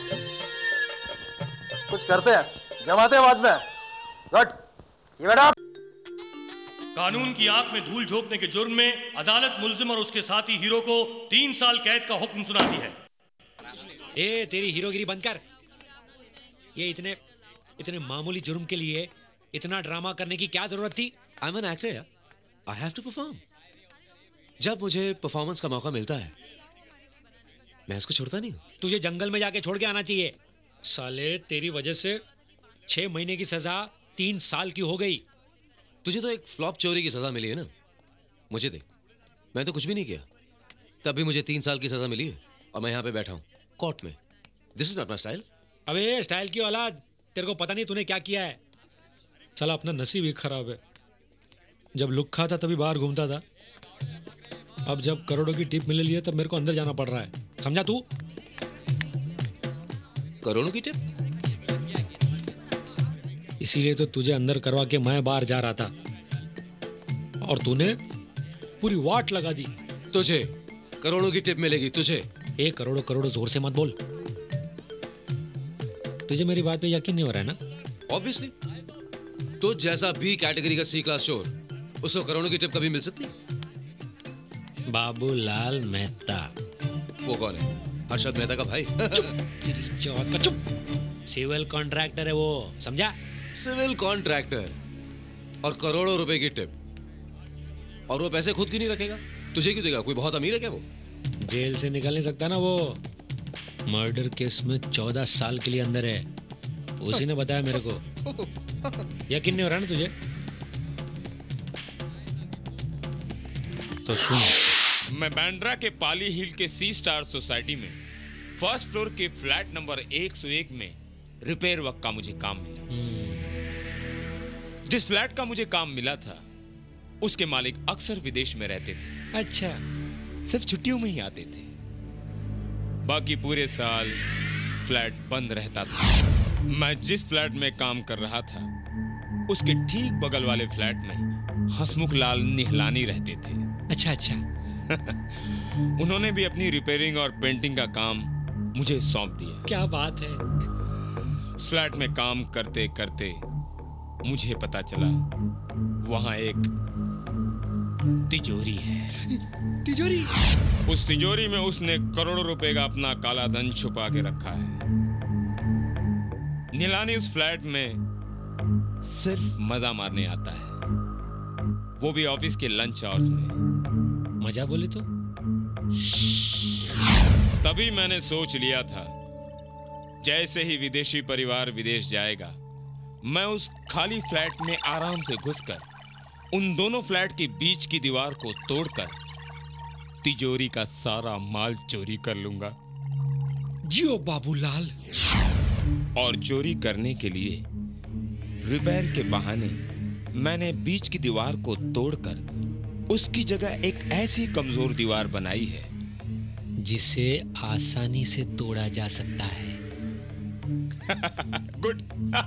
कुछ करते हैं, जमाते हैं बाद में। गुड, ये बेटा। कानून की आंख में धूल झोंकने के जुर्म में अदालत मुल्जिम और उसके साथी हीरो को तीन साल कैद का हुक्म सुनाती है। ए, तेरी हीरोगिरी बंद कर। ये इतने इतने मामूली जुर्म के लिए इतना ड्रामा करने की क्या जरूरत थी? I am an actor, I have to perform. जब मुझे परफॉर्मेंस का मौका मिलता है मैं इसको छोड़ता नहीं हूं। तुझे जंगल में जाके छोड़ के आना चाहिए। साले, तेरी वजह से छह महीने की सजा तीन साल की हो गई। तुझे तो एक फ्लॉप चोरी की सजा मिली है ना, मुझे देख, मैं तो कुछ भी नहीं किया, तब भी मुझे तीन साल की सजा मिली है और मैं यहाँ पे बैठा हूँ कोर्ट में। This is not my style. अबे स्टाइल की औलाद, तेरे को पता नहीं तूने क्या किया है। चला, अपना नसीब ही खराब है। जब लुक्खा था तभी बाहर घूमता था, अब जब करोड़ों की टिप मिले लिए तब मेरे को अंदर जाना पड़ रहा है, समझा तू? करोड़ों की टिप? इसीलिए तो तुझे अंदर करवा के मैं बाहर जा रहा था और तूने पूरी वाट लगा दी। तुझे करोड़ों की टिप मिलेगी तुझे? एक करोड़ों करोड़ों जोर से मत बोल। तुझे मेरी बात पे यकीन नहीं हो रहा है ना? ऑब्वियसली। तो जैसा भी कैटेगरी का सी क्लास चोर, उसको करोड़ों की टिप कभी मिल सकती? बाबूलाल मेहता। वो कौन है? हर्षद मेहता का भाई? चुप चुप। सिविल कॉन्ट्रैक्टर है वो, समझा? सिविल कॉन्ट्रैक्टर और करोड़ों रुपए की टिप, और वो पैसे खुद क्यों नहीं रखेगा? तुझे क्यों देगा? कोई बहुत अमीर है क्या वो? जेल से निकल नहीं सकता ना वो, मर्डर केस में चौदह साल के लिए अंदर है, उसी ने बताया मेरे को। यकीन नहीं हो रहा ना तुझे? तो सुन, मैं बांद्रा के पाली हिल के सी स्टार सोसाइटी में फर्स्ट फ्लोर के फ्लैट नंबर एक सौ एक में रिपेयर वर्क का मुझे काम मिला। जिस फ्लैट का मुझे काम मिला था उसके मालिक अक्सर विदेश में रहते थे। अच्छा। सिर्फ छुट्टियों में ही आते थे, बाकी पूरे साल फ्लैट बंद रहता था। मैं जिस फ्लैट में काम कर रहा था उसके ठीक बगल वाले फ्लैट में हसमुख लाल निहलानी रहते थे। अच्छा अच्छा। उन्होंने भी अपनी रिपेयरिंग और पेंटिंग का काम मुझे सौंप दिया। क्या बात है। फ्लैट में काम करते करते मुझे पता चला वहां एक तिजोरी है। तिजोरी? उस तिजोरी में उसने करोड़ों रुपए का अपना काला धन छुपा के रखा है। नीलानी उस फ्लैट में सिर्फ मजा मारने आता है, वो भी ऑफिस के लंच आवर्स में। मजा बोले तो? तभी मैंने सोच लिया था जैसे ही विदेशी परिवार विदेश जाएगा मैं उस खाली फ्लैट में आराम से घुसकर उन दोनों फ्लैट के बीच की दीवार को तोड़कर तिजोरी का सारा माल चोरी कर लूंगा। जियो बाबूलाल। और चोरी करने के लिए रिपेयर के बहाने मैंने बीच की दीवार को तोड़कर उसकी जगह एक ऐसी कमजोर दीवार बनाई है जिसे आसानी से तोड़ा जा सकता है। गुड।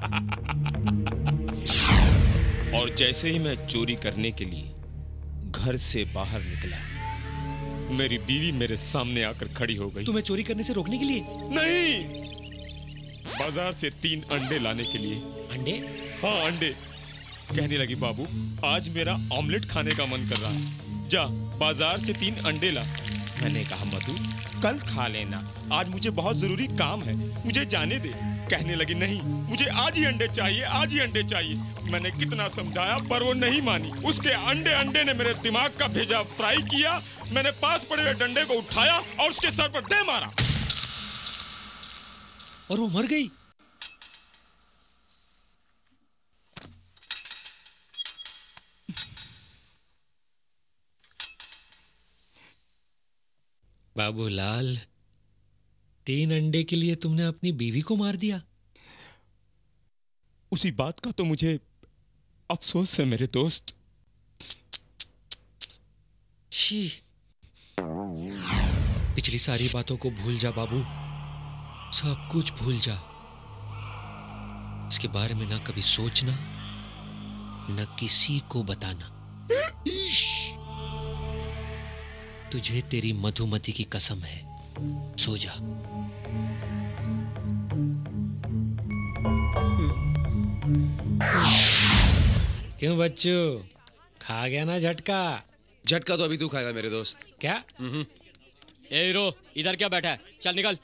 और जैसे ही मैं चोरी करने के लिए घर से बाहर निकला मेरी बीवी मेरे सामने आकर खड़ी हो गई। तुम्हें चोरी करने से रोकने के लिए? नहीं, बाजार से तीन अंडे लाने के लिए। अंडे? हाँ अंडे। कहने लगी बाबू आज मेरा ऑमलेट खाने का मन कर रहा है, जा बाजार से तीन अंडे ला। मैंने कहा मधु कल खा लेना, आज मुझे बहुत जरूरी काम है, मुझे जाने दे। कहने लगी नहीं मुझे आज ही अंडे चाहिए, आज ही अंडे चाहिए। मैंने कितना समझाया पर वो नहीं मानी। उसके अंडे अंडे ने मेरे दिमाग का भेजा फ्राई किया। मैंने पास पड़े हुए डंडे को उठाया और उसके सर पर दे मारा और वो मर गई। बाबूलाल, तीन अंडे के लिए तुमने अपनी बीवी को मार दिया? उसी बात का तो मुझे अफसोस है मेरे दोस्त। शी। पिछली सारी बातों को भूल जा बाबू, सब कुछ भूल जा। इसके बारे में ना कभी सोचना, न किसी को बताना। तुझे तेरी मधुमती की कसम है, सो जा। क्यों बच्चू, खा गया ना झटका? झटका तो अभी तू खाएगा मेरे दोस्त। क्या? ए हीरो, इधर क्या बैठा है? चल निकल।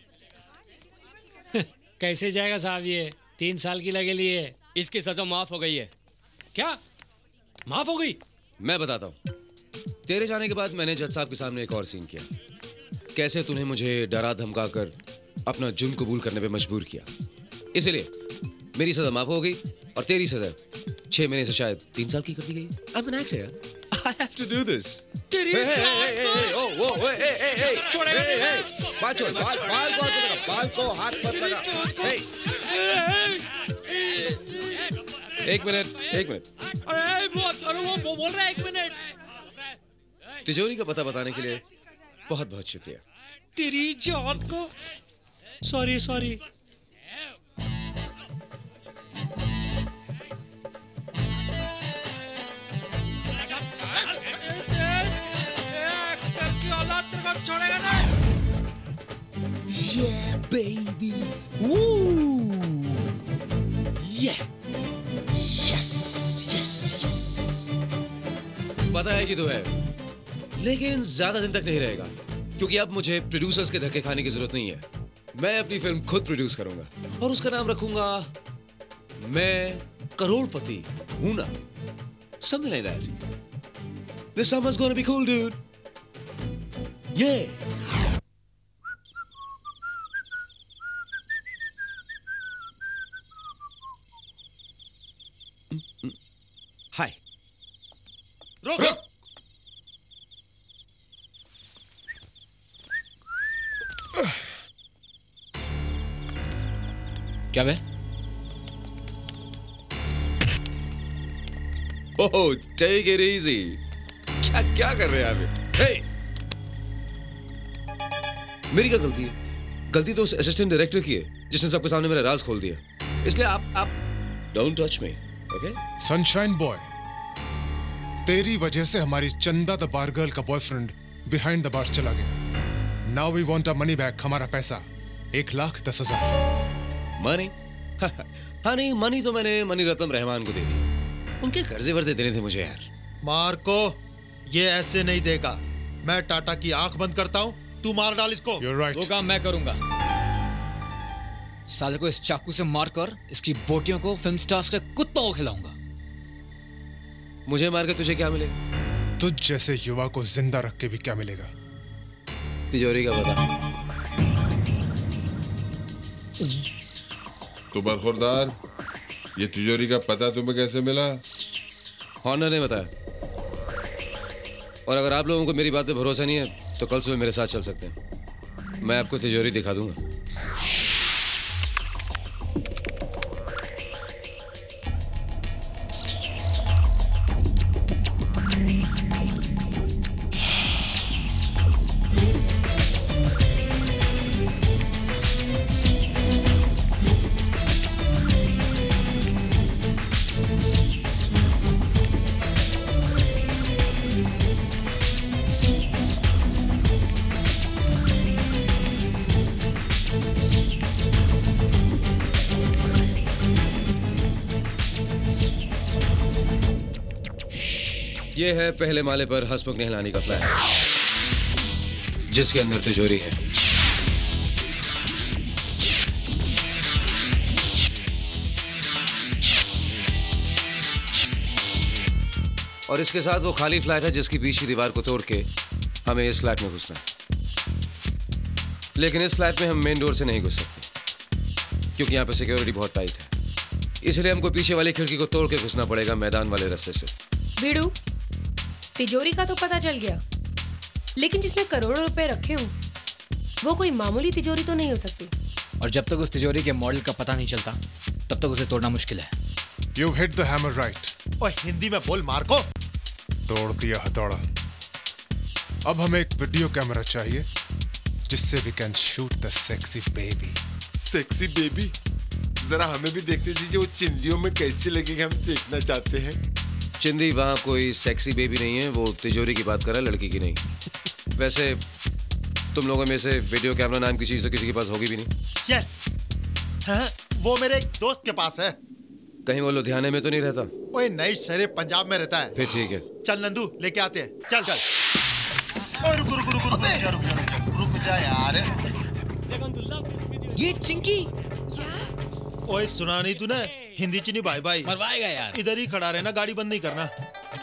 कैसे जाएगा साहब, ये तीन साल की लगे लिए। इसकी सजा माफ हो गई है। क्या माफ हो गई? मैं बताता हूँ। तेरे जाने के बाद मैंने जज साहब के सामने एक और सीन किया, कैसे तूने मुझे डरा धमका कर अपना जुर्म कबूल करने पे मजबूर किया। इसलिए मेरी सजा माफ हो गई और तेरी सजा छह महीने से शायद तीन साल की कर दी गई। I'm an actor. I have to do this. तेरी hey, hey, hey, hey, hey, oh, oh, hey, hey, hey, hey, छोड़ेगा hey, hey, बाल छोड़, बाल, बाल को हाथ मत लगा, बाल को हाथ मत लगा। Hey, एक मिनट, एक मिनट। अरे वो, अरे वो, वो बोल रहा है एक मिनट। तिजोरी का पता बताने के लिए बहुत बहुत शुक्रिया। तेरी जात को सॉरी सॉरी। छोड़ेगा ना? Yeah, baby. Woo! Yeah. Yes, yes, yes. पता है कि तो है, लेकिन ज्यादा दिन तक नहीं रहेगा, क्योंकि अब मुझे प्रोड्यूसर्स के धक्के खाने की जरूरत नहीं है। मैं अपनी फिल्म खुद प्रोड्यूस करूंगा और उसका नाम रखूंगा मैं करोड़पति हूं ना, something like that. This summer's gonna be cool, dude. Yeah. Hi. रुक रुक। क्या बे? Oh, take it easy. क्या क्या कर रहे हैं आप? हे! मेरी क्या गलती है? गलती तो उस असिस्टेंट डायरेक्टर की है जिसने सबके सामने मेरा राज खोल दिया। इसलिए आप आप don't touch me, okay? Sunshine boy, तेरी वजह से हमारी चंदा द बार गर्ल का बॉयफ्रेंड बिहाइंड द बार चला गया। Now we want our money back, हमारा पैसा एक लाख दस हजार। मनी? हाँ नहीं, मनी तो मैंने मनी रत्न रहमान को दे दी। उनके कर्जे वर्जे देने थे मुझे यार। मार्को, ये ऐसे नहीं देगा। मैं टाटा की आंख बंद करता हूँ, तू मार डाल इसको। You're right. वो काम मैं करूंगा। साले को इस चाकू से मारकर इसकी बोटियों को फिल्म स्टार्स के कुत्तों को खिलाऊंगा। मुझे मार के तुझे क्या मिलेगा? तुझ जैसे युवा को जिंदा रख के भी क्या मिलेगा? तिजोरी का बता। तो बरखुरदार, ये तिजोरी का पता तुम्हें कैसे मिला? हॉर्नर ने बताया। और अगर आप लोगों को मेरी बात पे भरोसा नहीं है तो कल सुबह मेरे साथ चल सकते हैं। मैं आपको तिजोरी दिखा दूंगा। ये है पहले माले पर हसमुख निहलानी का फ्लैट, जिसके अंदर तिजोरी है। और इसके साथ वो खाली फ्लैट है जिसकी बीच की दीवार को तोड़ के हमें इस फ्लैट में घुसना है। लेकिन इस फ्लैट में हम मेन डोर से नहीं घुस सकते क्योंकि यहाँ पे सिक्योरिटी बहुत टाइट है। इसलिए हमको पीछे वाली खिड़की को तोड़ के घुसना पड़ेगा मैदान वाले रास्ते से। बीड़ू, तिजोरी का तो पता चल गया, लेकिन जिसमें करोड़ों रुपए रखे हों वो कोई मामूली तिजोरी तो नहीं हो सकती। और जब तक उस तिजोरी के मॉडल का पता नहीं चलता तब तक उसे तोड़ना मुश्किल है। You hit the hammer right. ओए हिंदी में बोल मार्को। तोड़ दिया हथौड़ा। अब हमें एक वीडियो कैमरा चाहिए जिससे we can shoot the sexy baby. Sexy baby? जरा हमें भी देखने दीजिए, वो चिंदियों में कैसे लगेगी, हम देखना चाहते हैं। चिंदी, वहाँ कोई सेक्सी बेबी नहीं है, वो तिजोरी की बात कर रहा है, लड़की की नहीं। वैसे तुम लोगों में से वीडियो कैमरा नाम की चीज तो किसी के पास होगी भी नहीं। यस, हाँ, वो मेरे एक दोस्त के पास है। कहीं वो लुधियाने में तो नहीं रहता? ओए नहीं, शहर पंजाब में रहता है। फिर ठीक है, चल नंदू लेके आते हैं। चल चल। ओए रुक रुक रुक रुक जा, रुक जा, रुक जा यार। ये चिंकी। ओए सुना नहीं तूने? हिंदी चीनी बाय बाय। मरवाएगा यार। इधर ही खड़ा रहना, गाड़ी बंद नहीं करना।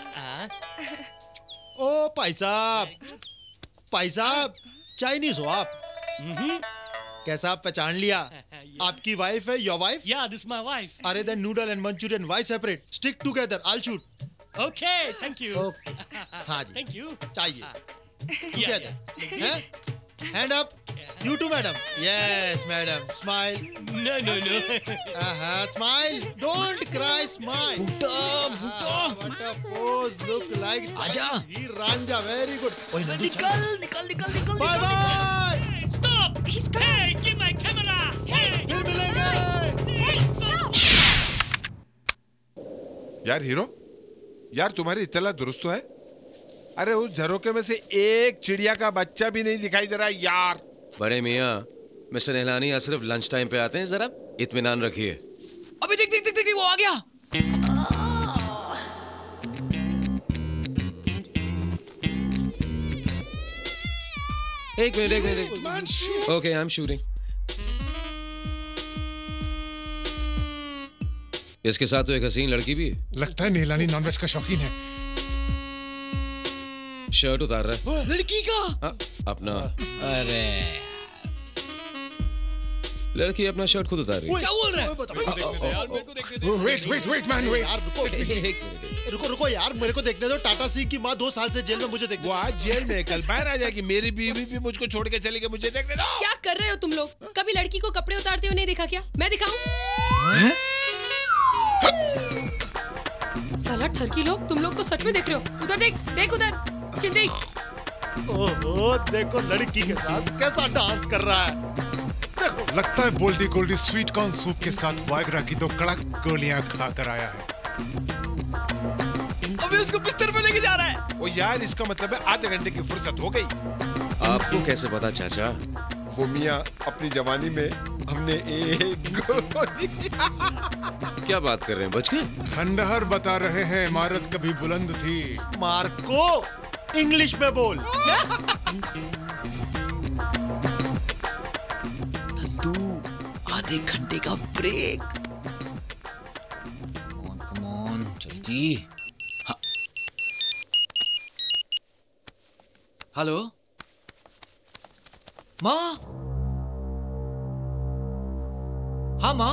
ओ भाई साहब, भाई साहब, चाइनीज हो आप? कैसा आप पहचान लिया? आपकी वाइफ है? Your wife? Yeah, this is my wife. अरे then noodle and Manchurian why separate, stick together, I'll shoot. Okay, thank you. Okay. हाँ जी। Thank you. चाहिए। टुगेदर। हैं? Hand up. You too, madam. Yes, madam. Smile. No, no, no. Uh-huh. Smile. Don't cry. Smile. Boota, Boota. What a pose. Look like. आजा। He Ranja. Very good. ओए नंदू, निकल, निकल, निकल, निकल। Bye bye. Hey, stop. He's coming. Hey, give my camera. Hey. फिर मिलेंगे। Hey, stop. यार hero, यार तुम्हारी इत्तला दुरुस्त तो है? अरे उस झरोके में से एक चिड़िया का बच्चा भी नहीं दिखाई दे रहा यार। बड़े मियाँ, मिस्टर निहलानी आज सिर्फ लंच टाइम पे आते हैं, जरा इत्मीनान रखिए। अबे देख देख देख देख, वो आ गया। एक मिनट एक minute. Okay, I am shooting. इसके साथ तो एक हसीन लड़की भी है। लगता है निहलानी नॉनवेज का शौकीन है। शर्ट उतार रहा है। लड़की का? आ, अपना। अरे लड़की अपना शर्ट खुद उतार रही है। क्या बोल रहा है? Wait, wait, wait, man, wait. रुको रुको यार, मेरे को देखने दो। टाटा सिंह की माँ दो साल से जेल में, मुझे देखने। वो आज जेल में, कल बाहर आ जाएगी। मेरी बीवी भी मुझको छोड़ के चली गई, मुझे देखने दो। क्या कर रहे हो तुम लोग? कभी लड़की को कपड़े उतारते हुए नहीं देखा क्या? मैं दिखाऊं? साला ठरकी लोग, तुम लोग तो सच में देख रहे हो। उधर देख, देख उधर, चिंदी। ओहो, देखो लड़की के साथ कैसा डांस कर रहा है। देखो। लगता है बोल्डी गोल्डी स्वीट कॉर्न सूप के साथ वाइग्रा की दो कड़क गोलियां खाकर आया है। अभी उसको बिस्तर पे लेके जा रहा है। ओ यार, इसका मतलब है आधे घंटे की फुर्सत हो गई। आपको कैसे पता चाचा? वो मियाँ अपनी जवानी में हमने एक गोली। क्या बात कर रहे हैं, बच गए? खंडहर बता रहे हैं इमारत कभी बुलंद थी। मार्को, इंग्लिश में बोल। नंदू, आधे घंटे का ब्रेक। कमॉन कमॉन, जल्दी। हाँ। हेलो माँ। हाँ माँ।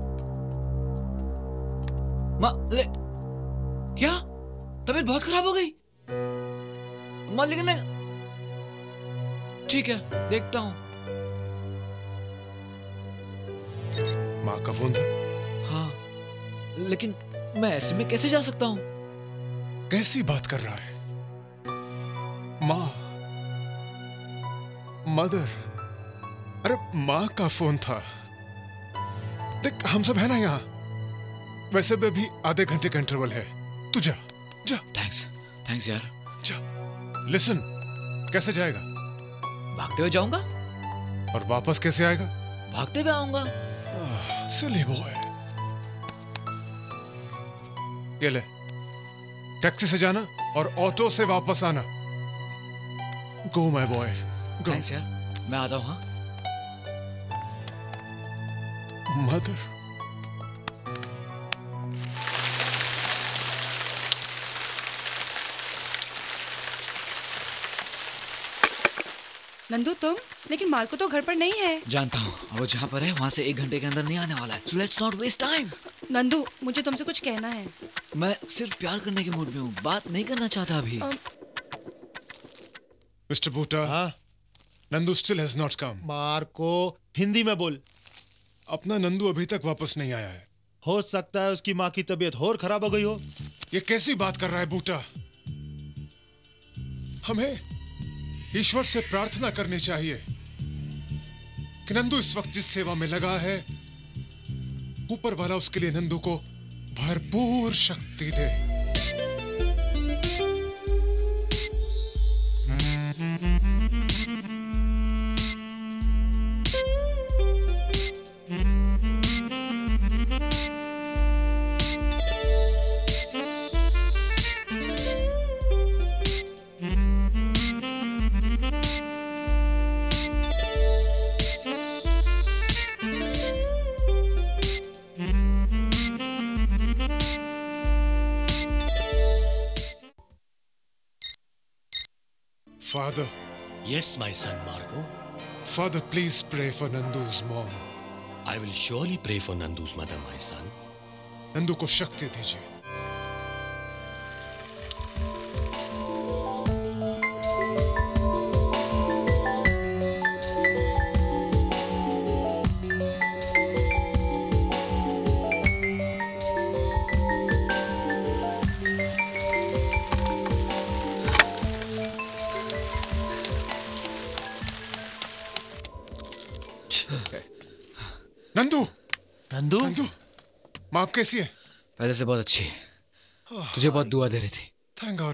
माँ ले क्या तबीयत बहुत खराब हो गई? माँ लेकिन मैं ठीक है, देखता हूँ। माँ का फोन था? हाँ, लेकिन मैं ऐसे में कैसे जा सकता हूँ? कैसी बात कर रहा है? माँ, मदर, अरे माँ का फोन था। देख, हम सब है ना यहाँ। वैसे भी अभी आधे घंटे का इंटरवल है। तू जा, जा। थैंक्स, थैंक्स यार। जा। लिसन, कैसे जाएगा? भागते हुए जाऊंगा। और वापस कैसे आएगा? भागते हुए आऊंगा। Silly boy. ये ले, टैक्सी से जाना और ऑटो से वापस आना। Go my boy, go. Thanks यार, मैं आता हूँ। हाँ मदर। नंदू तुम, लेकिन मार्को तो घर पर नहीं है। जानता हूँ, वो जहाँ पर है वहाँ से एक घंटे के अंदर नहीं आने वाला है। So let's not waste time. Nandu, मुझे तुमसे कुछ कहना है। मैं सिर्फ प्यार करने के मूड में हूँ, बात नहीं करना चाहता अभी। मिस्टर बूटा, हाँ? Nandu still has not come. Marco, Hindi में बोल। अपना नंदू अभी तक वापस नहीं आया है। हो सकता है उसकी माँ की तबीयत और खराब हो गई हो। ये कैसी बात कर रहा है बूटा? हमें ईश्वर से प्रार्थना करनी चाहिए कि नंदू इस वक्त जिस सेवा में लगा है, ऊपर वाला उसके लिए नंदू को भरपूर शक्ति दे। Father. Yes, my son Marco. Father, please pray for Nandu's mom. I will surely pray for Nandu's mother, my son. Nandu को शक्ति दीजिए। नंदू, नंदू, नंदू, माँ कैसी है? पहले से बहुत अच्छी है। तुझे बहुत दुआ दे रही थी। Thank God.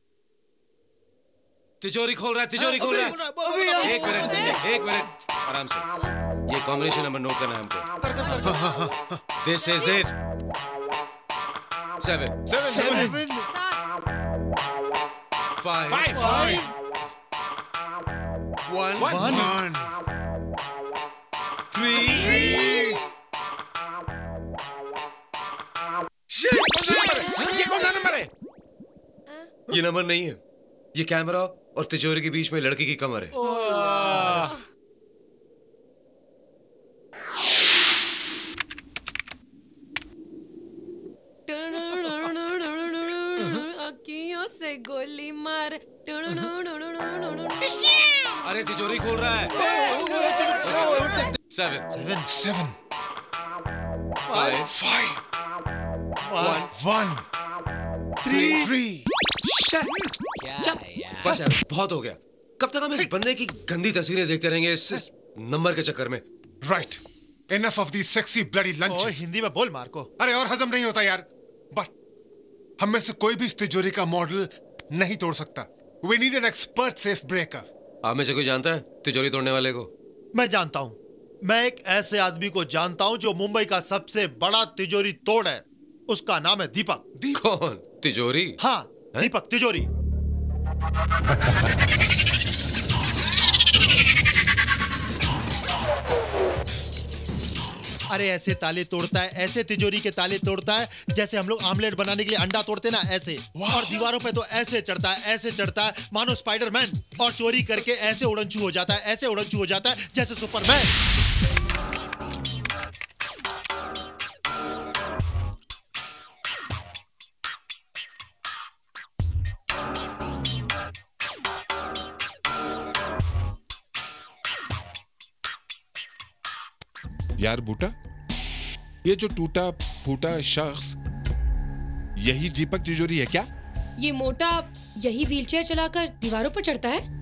तिजोरी खोल रहा है, तिजोरी खोल रहा है। एक मिनट, एक मिनट, आराम से। ये कॉम्बिनेशन नंबर नोट करना है हमको। This is it. Seven. Seven. Five. Five. Five. One. One. One. Three. Three. Shit! ये कौन सा नंबर है? ये नंबर नहीं है। ये कैमरा और तिजोरी के बीच में लड़की की कमर है। अखियों से गोली मार। अरे तिजोरी खोल रहा है। Seven seven seven five five one one three three बस यार बहुत हो गया। कब तक हम इस बंदे की गंदी तस्वीरें देखते रहेंगे इस, इस नंबर के चक्कर में। Right enough of the sexy bloody lunches. Hindi में बोल मार्को। अरे और हजम नहीं होता यार। बट हम में से कोई भी इस तिजोरी का मॉडल नहीं तोड़ सकता। We need an expert safe breaker. आप में से कोई जानता है तिजोरी तोड़ने वाले को? मैं जानता हूँ। मैं एक ऐसे आदमी को जानता हूँ जो मुंबई का सबसे बड़ा तिजोरी तोड़ है। उसका नाम है दीपक। दीपक? कौन? तिजोरी? हाँ है? दीपक तिजोरी। अरे ऐसे ताले तोड़ता है, ऐसे तिजोरी के ताले तोड़ता है जैसे हम लोग आमलेट बनाने के लिए अंडा तोड़ते ना, ऐसे। और दीवारों पे तो ऐसे चढ़ता है, ऐसे चढ़ता है मानो स्पाइडरमैन। और चोरी करके ऐसे उड़नछू हो जाता है, ऐसे उड़नछू हो जाता है जैसे सुपरमैन। यार बूटा, ये जो टूटा फूटा शख्स यही दीपक तिजोरी है क्या? ये मोटा यही व्हीलचेयर चलाकर दीवारों पर चढ़ता है?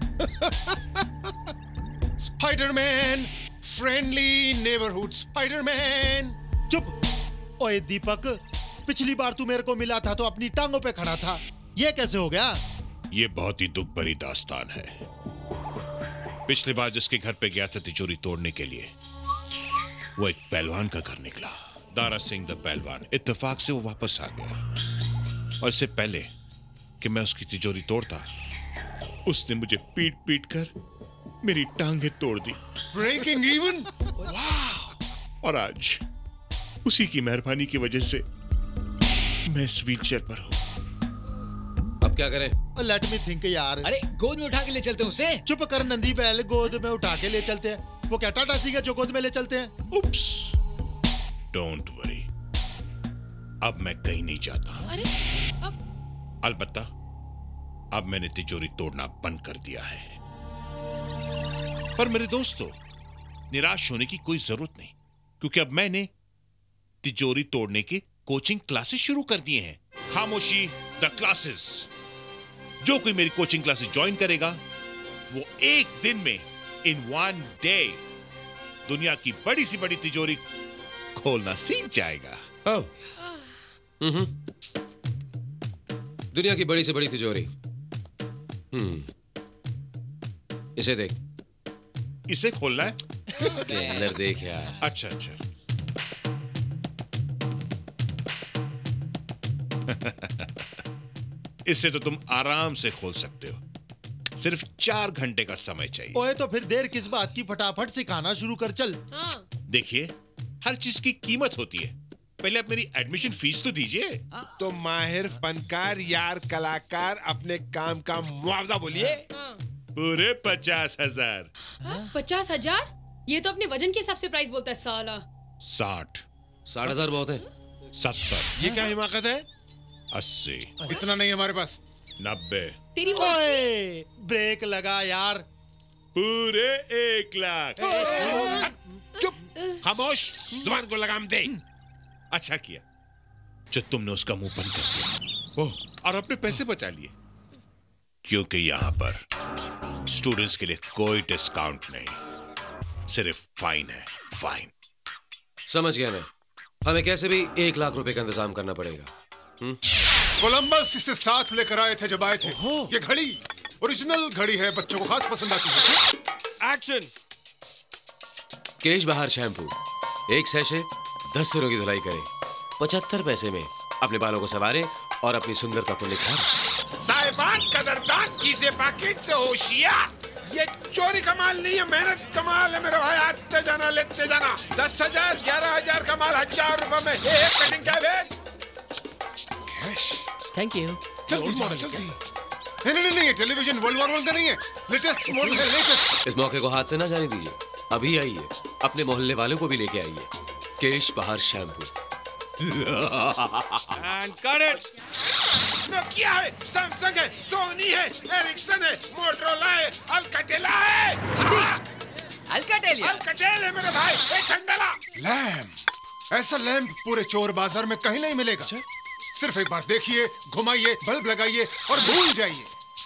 Spiderman, friendly neighbourhood Spiderman. चुप। ओए दीपक, पिछली बार तू मेरे को मिला था तो अपनी टांगों पे खड़ा था, ये कैसे हो गया? ये बहुत ही दुख भरी दास्तान है। पिछली बार जिसके घर पे गया था तिजोरी तोड़ने के लिए, वो एक पहलवान का घर निकला, दारा सिंह द पहलवान। इत्तेफाक से वो वापस आ गया और इससे पहले कि मैं उसकी तिजोरी तोड़ता, उसने मुझे पीट पीट कर मेरी टांगें तोड़ दी। Breaking even. और आज उसी की मेहरबानी की वजह से मैं इस व्हीलचेयर पर हूं। अब क्या करें? लेट मी थिंक यार। अरे गोद में उठा के ले चलते हैं उसे। चुप कर नंदी बैल, गोद में उठा के ले चलते हैं। वो क्या टाटा सी का जो गोद में ले चलते हैं? उप्स, डोंट वरी, अब मैं कहीं नहीं जाता। अरे अब अलबत्ता अब मैंने तिजोरी तोड़ना बंद कर दिया है। पर मेरे दोस्तों, निराश होने की कोई जरूरत नहीं, क्योंकि अब मैंने तिजोरी तोड़ने के कोचिंग क्लासेस शुरू कर दिए हैं। खामोशी द क्लासेस। जो कोई मेरी कोचिंग क्लासेस ज्वाइन करेगा, वो एक दिन में इन वन डे दुनिया की बड़ी सी बड़ी तिजोरी खोलना सीख जाएगा। oh. mm-hmm. दुनिया की बड़ी से बड़ी तिजोरी। हम्म इसे देख। इसे खोलना है? इसके अंदर देख यार। अच्छा अच्छा। इसे तो तुम आराम से खोल सकते हो, सिर्फ चार घंटे का समय चाहिए। ओए तो फिर देर किस बात की, फटाफट सिखाना शुरू कर चल। हाँ। देखिए, हर चीज की कीमत होती है, पहले आप मेरी एडमिशन फीस तो दीजिए। तो माहिर फनकार यार कलाकार अपने काम का मुआवजा बोलिए। पूरे पचास हजार। पचास हजार? ये तो अपने वजन के हिसाब से प्राइस बोलता है साला। साठ। साठ हजार बहुत है। सत्तर। ये क्या हिमाकत है? अस्सी। इतना नहीं हमारे पास। नब्बे। तेरी ओए, ब्रेक लगा यार। पूरे एक लाख। चुप, खामोश, जुबान को लगाम दे। अच्छा किया जो तुमने उसका मुंह बंद कर दिया। ओह, और अपने पैसे बचा लिए, क्योंकि यहां पर स्टूडेंट्स के लिए कोई डिस्काउंट नहीं, सिर्फ फाइन है, फाइन। समझ गया मैं। हमें कैसे भी एक लाख रुपए का इंतजाम करना पड़ेगा। हम्म? कोलंबस इसे साथ लेकर आए थे जब आए थे। ये घड़ी ओरिजिनल घड़ी है, बच्चों को खास पसंद आती है। एक्शन। केश बहार शैम्पू एक सैशे दस सिरों की धुलाई करे, पचहत्तर पैसे में अपने बालों को संवारे और अपनी सुंदरता को निखारे। साहिबान कदरदान कीजिए पैकेज से होशियार। ये चोरी का माल नहीं है, मेहनत का माल है मेरे भाई। आते जाना लेते जाना। दस हजार ग्यारह हजार का माल हजार रुपए में एक कटिंग चाहे। Thank you. जल्दी जाओ, जल्दी। नहीं नहीं नहीं, टेलीविजन वर्ल्ड वॉर वन का नहीं है, लेटेस्ट मॉडल है, लेटेस्ट। इस मौके को हाथ से ना जाने दीजिए। अभी आइए, अपने मोहल्ले वालों को भी लेके आइए। केश बहार shampoo. And cut it. Nokia है, सैमसंग है, सोनी है, एरिक्सन है, मोटरोला है, अल्काटेल है। अल्काटेल अल्काटेल है मेरे भाई, ए ठंडला। लैम्प, ऐसा लैम्प पूरे चोर बाजार में कहीं नहीं मिलेगा। सिर्फ एक बार देखिए, घुमाइए, बल्ब लगाइए और भूल जाइए।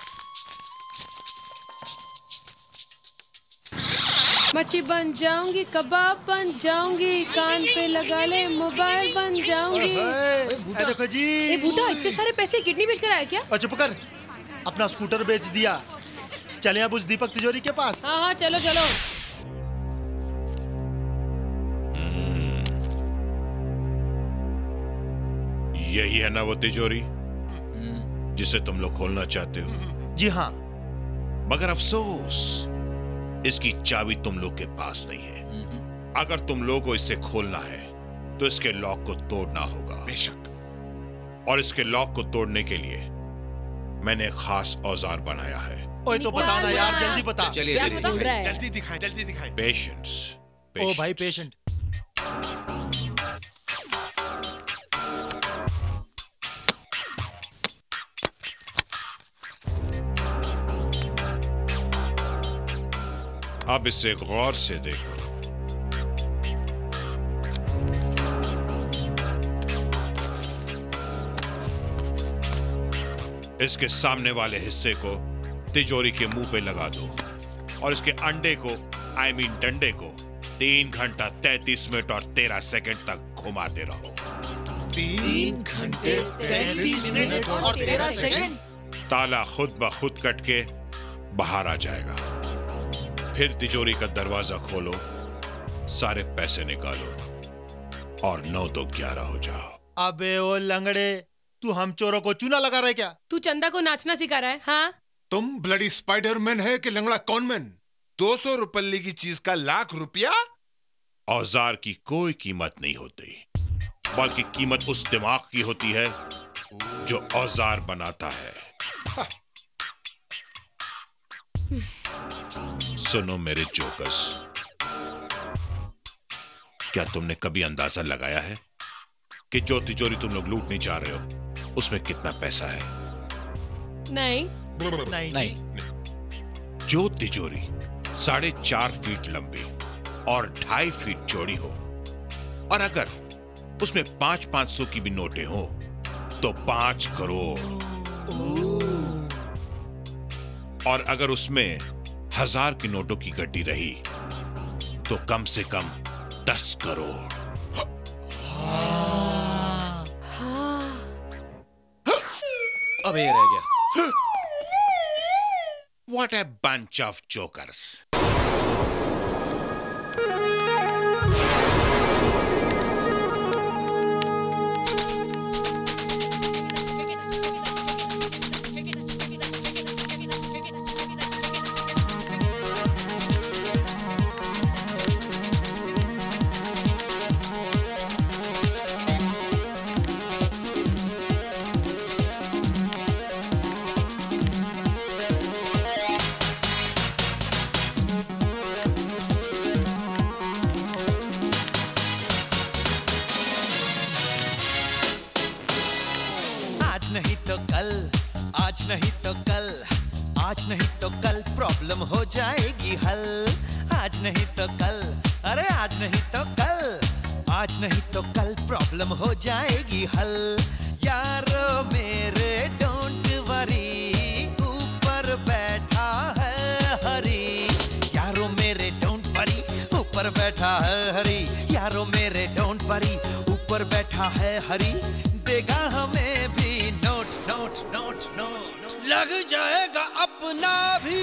मच्छी बन जाऊंगी, कबाब बन जाऊंगी, कान पे लगा ले मोबाइल बन जाऊंगी। ए देखो जी, ए बूढ़ा, इतने सारे पैसे किडनी बेच कर आया क्या? और चुप कर, अपना स्कूटर बेच दिया। चले अब उस दीपक तिजोरी के पास। हाँ हाँ चलो चलो। यही है ना वो तिजोरी जिसे तुम लोग खोलना चाहते हो? जी हाँ। मगर अफसोस, इसकी चाबी तुम लोग के पास नहीं है। अगर तुम लोगों को इसे खोलना है तो इसके लॉक को तोड़ना होगा। बेशक। और इसके लॉक को तोड़ने के लिए मैंने एक खास औजार बनाया है। ओए तो बताओ ना यार, जल्दी बता। चलिए चलिए। जल्दी दिखाएं, जल्दी दिखाएं। पेशेंस। ओ भाई पेशेंट। अब इसे गौर से देखो। इसके सामने वाले हिस्से को तिजोरी के मुंह पे लगा दो और इसके अंडे को, आई मीन डंडे को, तीन घंटा तैतीस मिनट और तेरह सेकंड तक घुमाते रहो। तीन घंटे तैतीस मिनट और तेरह सेकंड। ताला खुद ब खुद कट के बाहर आ जाएगा। फिर तिजोरी का दरवाजा खोलो, सारे पैसे निकालो और नौ दो ग्यारह हो जाओ। अबे ओ लंगड़े, तू हम चोरों को चूना लगा रहा है क्या? तू चंदा को नाचना सिखा रहा है? हाँ। तुम ब्लडी स्पाइडरमैन है कि लंगड़ा कॉनमैन? दो सौ रुपये की चीज का लाख रुपया? औजार की कोई कीमत नहीं होती, बल्कि कीमत उस दिमाग की होती है जो औजार बनाता है। सुनो मेरे जोकर्स, क्या तुमने कभी अंदाजा लगाया है कि जो तिजोरी तुम लोग लूटने जा रहे हो उसमें कितना पैसा है? नहीं नहीं, नहीं। जो तिजोरी साढ़े चार फीट लंबी और ढाई फीट चौड़ी हो और अगर उसमें पांच पांच सौ की भी नोटें हो तो पांच करोड़, और अगर उसमें हजार की नोटों की गड्डी रही तो कम से कम दस करोड़। अब ये रह गया। What a bunch of jokers! नहीं तो कल, आज नहीं तो कल, आज नहीं तो कल प्रॉब्लम हो जाएगी हल। आज नहीं तो कल, अरे आज नहीं तो कल, आज नहीं तो कल प्रॉब्लम हो जाएगी हल। यारो मेरे डोंट वरी, ऊपर बैठा है हरी। यारो मेरे डोंट वरी, ऊपर बैठा है हरी। यारो मेरे डोंट वरी, ऊपर बैठा है हरी। देगा हमें भी नोट नोट नोट नोट, लग जाएगा अपना भी।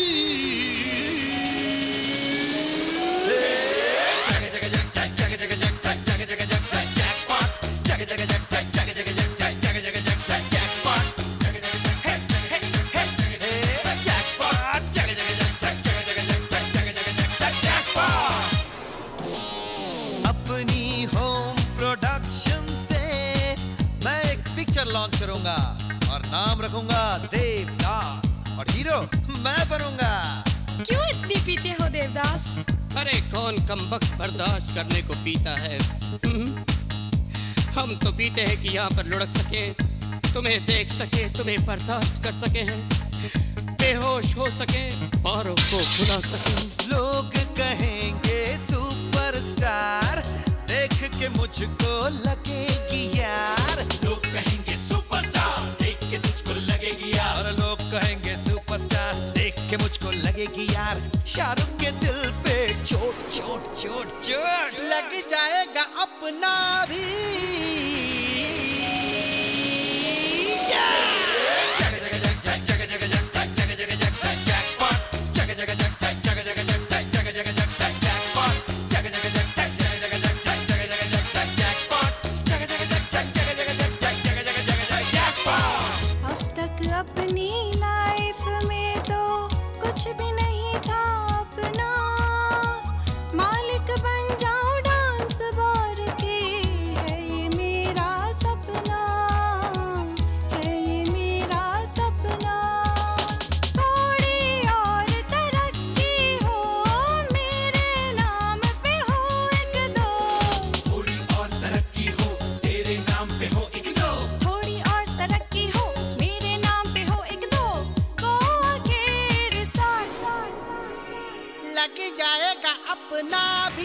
अपनी होम प्रोडक्शन से मैं एक पिक्चर लॉन्च करूंगा और नाम रखूंगा देवदास, और हीरो मैं बनूंगा। क्यों इतनी पीते हो देवदास? अरे कौन कमबख्त बर्दाश्त करने को पीता है। हम तो पीते हैं कि यहाँ पर लुढ़क सके तुम्हें देख सके, तुम्हें बर्दाश्त कर सके हैं, बेहोश हो सके, पारों को भुला सके। लोग कहेंगे सुपरस्टार, देख के मुझको लगेगी यार। लोग कहेंगे सुपरस्टार, देख के तुझको लगेगी यार। और लोग कहेंगे सुपरस्टार, देख के मुझको लगेगी यार। शाहरुख के दिल पे चोट चोट चोट चोट लग जाएगा अपना भी। अब तक अपनी लाइफ में तो कुछ भी नहीं था अपना, मालिक बन जाऊं डांस बार के, है ये मेरा सपना, है ये मेरा सपना। थोड़ी और तरक्की हो, मेरे नाम पे हो एक दो। थोड़ी और तरक्की हो, तेरे नाम पे हो एक दो। थोड़ी और तरक्की हो, मेरे नाम पे हो एक दो। गोवा के रिसॉर्ट लग जाएगा अपना भी।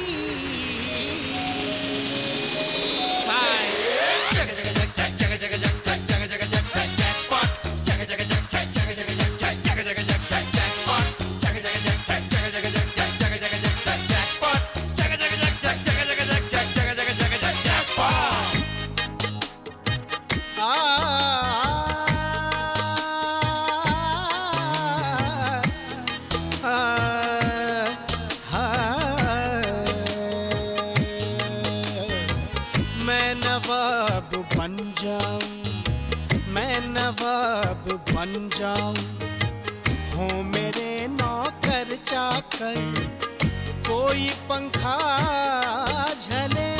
मैं नवाब बन जाऊं, मैं नवाब बन जाऊं, हो मेरे नौकर चाकर, कोई पंखा झले,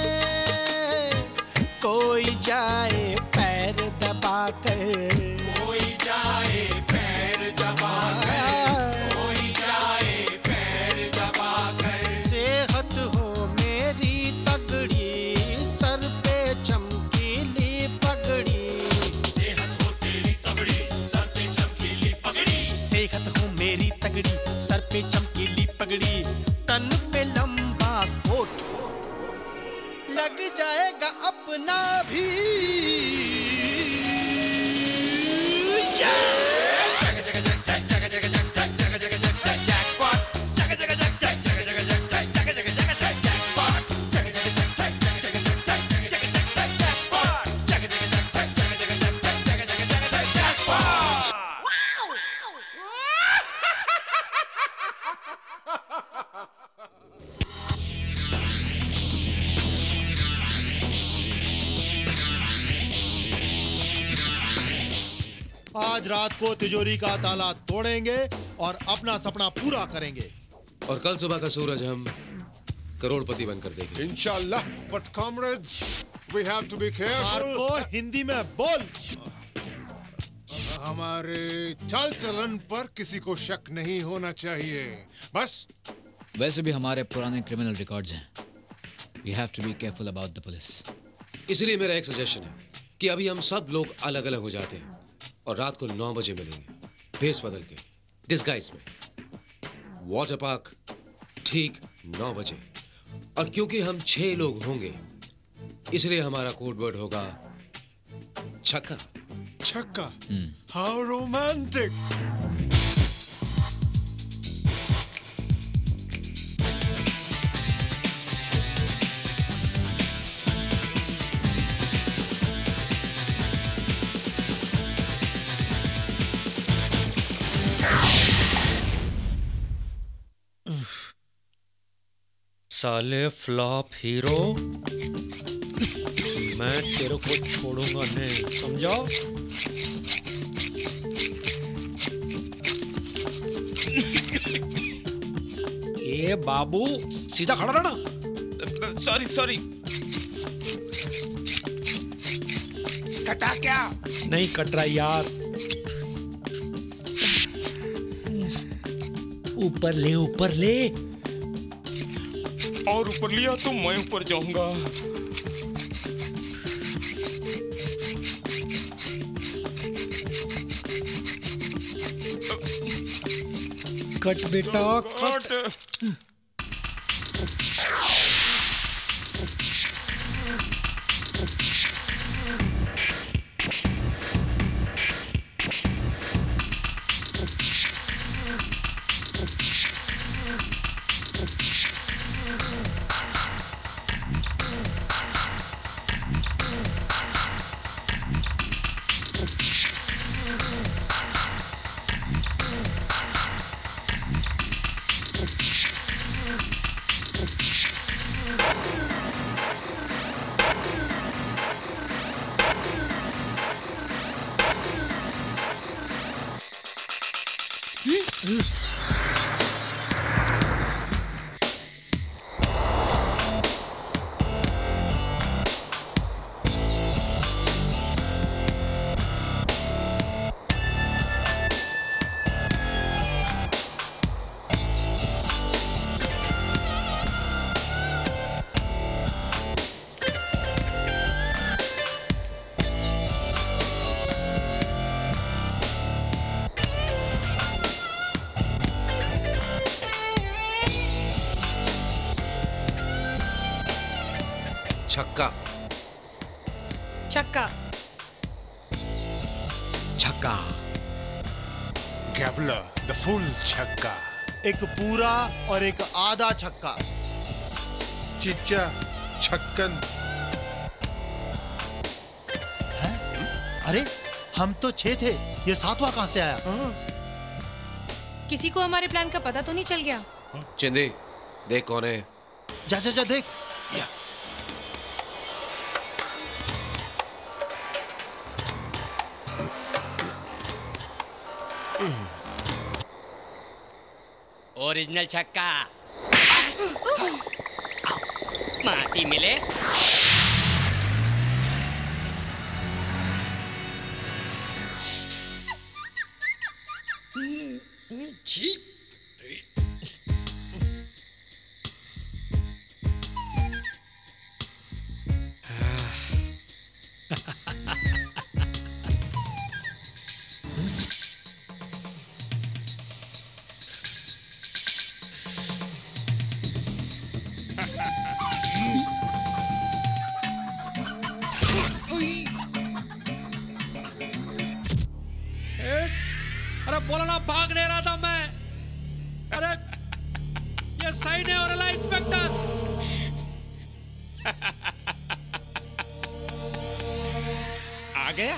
कोई जाए पैर दबाकर, कोई जाए पैर दबाकर, कोई जाए पैर दबाकर। सेहत हो मेरी तगड़ी, सर पे चमकीली पगड़ी। सेहत हो तेरी तगड़ी, सर पे चमकीली पगड़ी। सेहत हो मेरी तगड़ी, सर पे चमकीली पगड़ी। तन पे लंबा कोट, लग जाएगा अपना भी। आज रात को तिजोरी का ताला तोड़ेंगे और अपना सपना पूरा करेंगे। और कल सुबह का सूरज हम करोड़पति बनकर देखेंगे। इंशाल्लाह। But comrades, we have to be careful. Marco Hindi में बोल। हमारे चाल चलन पर किसी को शक नहीं होना चाहिए, बस। वैसे भी हमारे पुराने क्रिमिनल रिकॉर्ड्स हैं। We have to be careful about the police. इसलिए मेरा एक सजेशन है कि अभी हम सब लोग अलग अलग हो जाते हैं और रात को नौ बजे मिलेंगे, भेस बदल के, डिस्गाइज में, वाटर पार्क, ठीक नौ बजे। और क्योंकि हम छह लोग होंगे, इसलिए हमारा कोड वर्ड होगा छक्का। छक्का? How romantic. साले फ्लॉप हीरो, मैं तेरे को छोड़ूंगा नहीं, समझा? ये बाबू सीधा खड़ा रहना। Sorry sorry. कटा क्या? नहीं कट रहा यार। ऊपर ले, ऊपर ले। और ऊपर लिया तो मैं ऊपर जाऊंगा। कट बेटा कट। छक्का छक्का छक्का गैबलर द फुल छक्का। एक पूरा और एक आधा छक्का। चिच्चा छक्कन। है? अरे हम तो छह थे, ये सातवां कहां से आया? किसी को हमारे प्लान का पता तो नहीं चल गया? चिंदी देख कौन है। जा जा जा देख। या। ओरिजिनल छक्का। माटी मिले। छी। अरे बोला ना भाग नहीं रहा था मैं। अरे ये सही नहीं हो रहा इंस्पेक्टर। आ गया।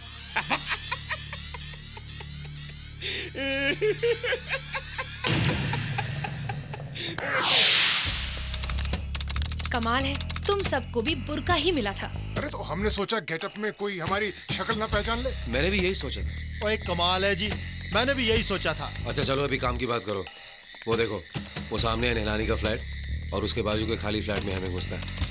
कमाल है, तुम सबको भी बुर्का ही मिला था। अरे तो हमने सोचा गेटअप में कोई हमारी शक्ल ना पहचान ले। मैंने भी यही सोचा था। ओए कमाल है जी, मैंने भी यही सोचा था। अच्छा चलो अभी काम की बात करो। वो देखो, वो सामने है नैनानी का फ्लैट और उसके बाजू के खाली फ्लैट में हमें घुसना है।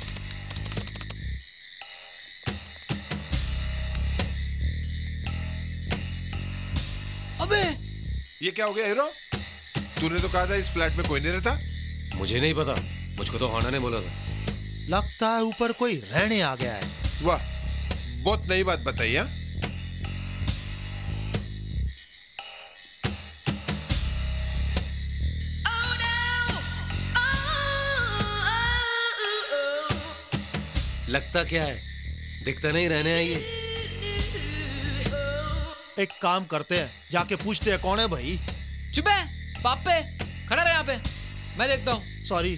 अबे ये क्या हो गया हीरो? तूने तो कहा था इस फ्लैट में कोई नहीं रहता। मुझे नहीं पता, मुझको तो होंडा ने बोला था। लगता है ऊपर कोई रहने आ गया है। वाह, बहुत नई बात बताई। हा? लगता क्या है, दिखता नहीं रहने आइए। एक काम करते हैं, जाके पूछते हैं कौन है भाई। चुप है, पापे खड़ा रहे यहाँ पे, मैं देखता हूँ। सॉरी।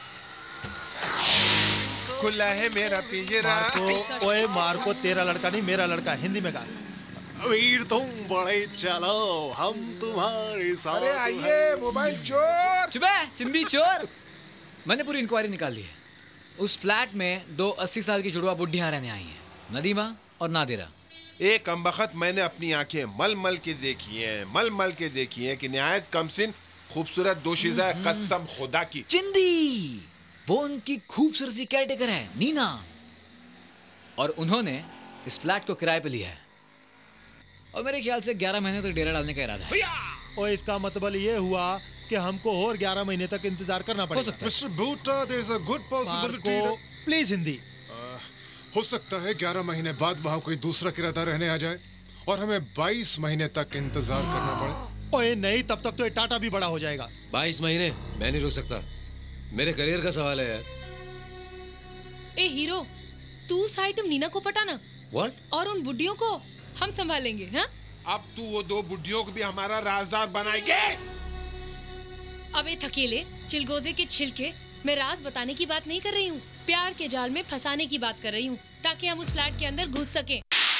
खुला है मेरा पिंजरा। मार्को, ओए मार्को, तेरा लड़का नहीं मेरा लड़का, हिंदी में गा। वीर तुम बड़े चलो, हम तुम्हारे साथ। अरे आइए मोबाइल चोर। चुप है, चिंदी चोर। मैंने पूरी इंक्वायरी निकाल ली है। उस फ्लैट में दो अस्सी साल की जुड़वा बुढ़ियां रहने आई हैं, नदीमा और नादिरा। एक कमबख्त मैंने अपनी आंखें मल मल के देखी हैं, मल मल के देखी हैं कि निहायत कमसिन खूबसूरत दोशीज़ा है, कसम खुदा की। चिंदी, वो उनकी खूबसूरती केयरटेकर है, नीना। और उन्होंने इस फ्लैट को किराए पे लिया है और मेरे ख्याल से ग्यारह महीने तक डेरा डालने का इरादा है। और इसका मतलब ये हुआ कि हमको और ग्यारह महीने तक इंतजार करना पड़ेगा। Mister Boota, there is a good possibility. Please Hindi. हो सकता है ग्यारह महीने बाद वहां कोई दूसरा किराएदार रहने आ जाए और हमें बाईस महीने तक इंतजार करना पड़े। ओए नहीं, तब तक तो ये टाटा भी बड़ा हो जाएगा। बाईस महीने मैं नहीं रुक सकता, मेरे करियर का सवाल है यार। ए हीरो, तू उस आइटम नीना को पटाना। What? और उन बुड्ढियों को हम संभालेंगे। हाँ? अब तू वो दो बुड्ढियों को भी हमारा राजदार बनाएंगे। अब ये थकेले चिलगोजे के छिलके, मैं राज बताने की बात नहीं कर रही हूँ, प्यार के जाल में फंसाने की बात कर रही हूँ, ताकि हम उस फ्लैट के अंदर घुस सकें।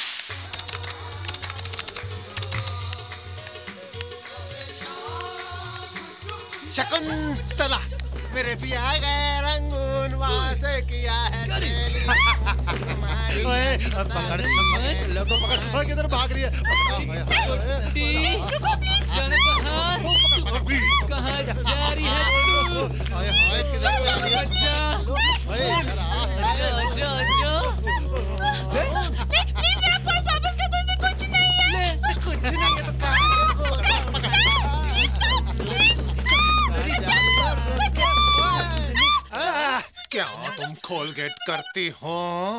शकुंतला मेरे पिया गए रंगून वहाँ से किया है ओए पकड़ चम्मच को पकड़। ओए किधर भाग रही है? रुको प्लीज। कहाँ जा रही है तू? हाय हाय किधर जा रही है? आजा आजा। प्लीज मेरा पर्स वापस कर दो, इसमें कुछ नहीं है। कुछ नहीं है तो कहाँ? क्या तुम खोलगेट करती हो?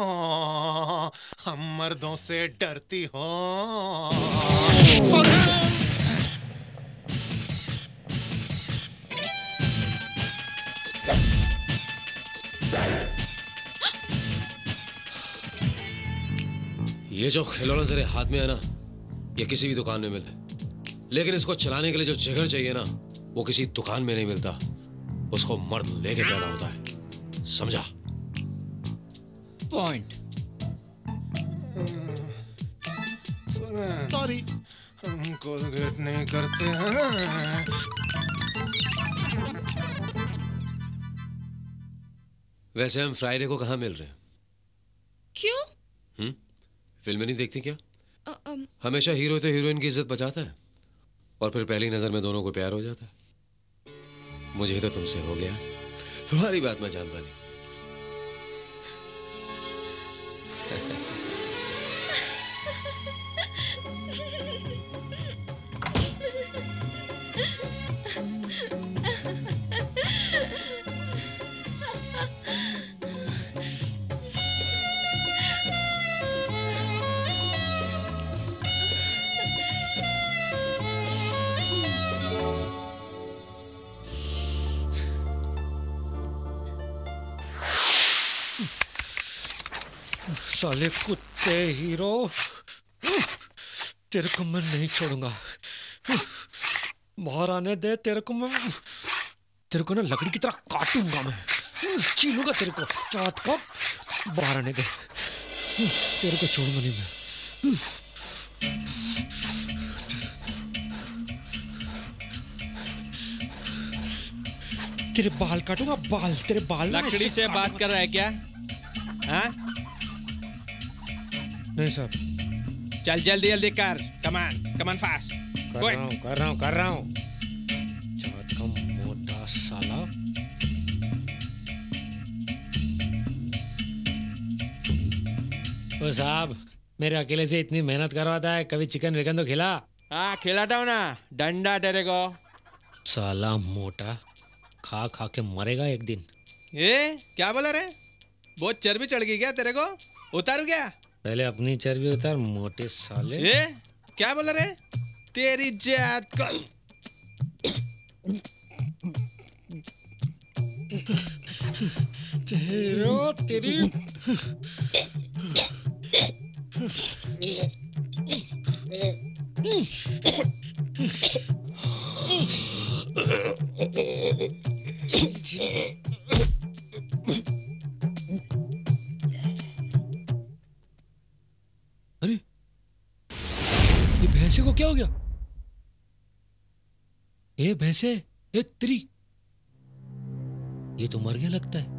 हम मर्दों से डरती हो? ये जो खिलौना तेरे हाथ में है ना, ये किसी भी दुकान में मिलता है, लेकिन इसको चलाने के लिए जो जिगर चाहिए ना, वो किसी दुकान में नहीं मिलता। उसको मर्द लेके पैदा होता है, समझा? पॉइंट। सॉरी, हम कोलगेट नहीं करते हैं। वैसे हम फ्राइडे को कहाँ मिल रहे हैं? क्यों? हम्म? फिल्में नहीं देखती क्या? अ, अम, हमेशा हीरो तो हीरोइन की इज्जत बचाता है और फिर पहली नजर में दोनों को प्यार हो जाता है। मुझे तो तुमसे हो गया, तुम्हारी बात मैं जानता नहीं। साले कुत्ते हीरो, तेरे को मैं नहीं छोड़ूंगा। बाहर आने दे, तेरे को मैं तेरे को ना लकड़ी की तरह काटूंगा, मैं छीलूंगा तेरे को चाट को। बाहर आने दे, तेरे को छोड़ूंगा नहीं मैं। तेरे बाल काटूंगा, बाल, तेरे बाल। लकड़ी से बात कर रहा है क्या? हाँ? नहीं साहब। चल जल्दी जल्दी कर, कमान कमान फास्ट। कर रहा हूँ कर रहा हूँ कर रहा हूँ। चाट का मोटा साला। ओ साहब, मेरे अकेले से इतनी मेहनत करवाता है, कभी चिकन विकन तो खिला। हाँ खिलाता हूँ ना, डंडा तेरे को। साला मोटा, खा खा के मरेगा एक दिन। ये क्या बोला रे? बहुत चर्बी चढ़ गई क्या तेरे को? उतारू क्या? पहले अपनी चर्बी उतार मोटे साले। ये क्या बोला रे? तेरी जात को। हीरो तेरी। अरे ये भैंसे को क्या हो गया? ये भैंसे, ये तेरी, ये तो मर गया लगता है।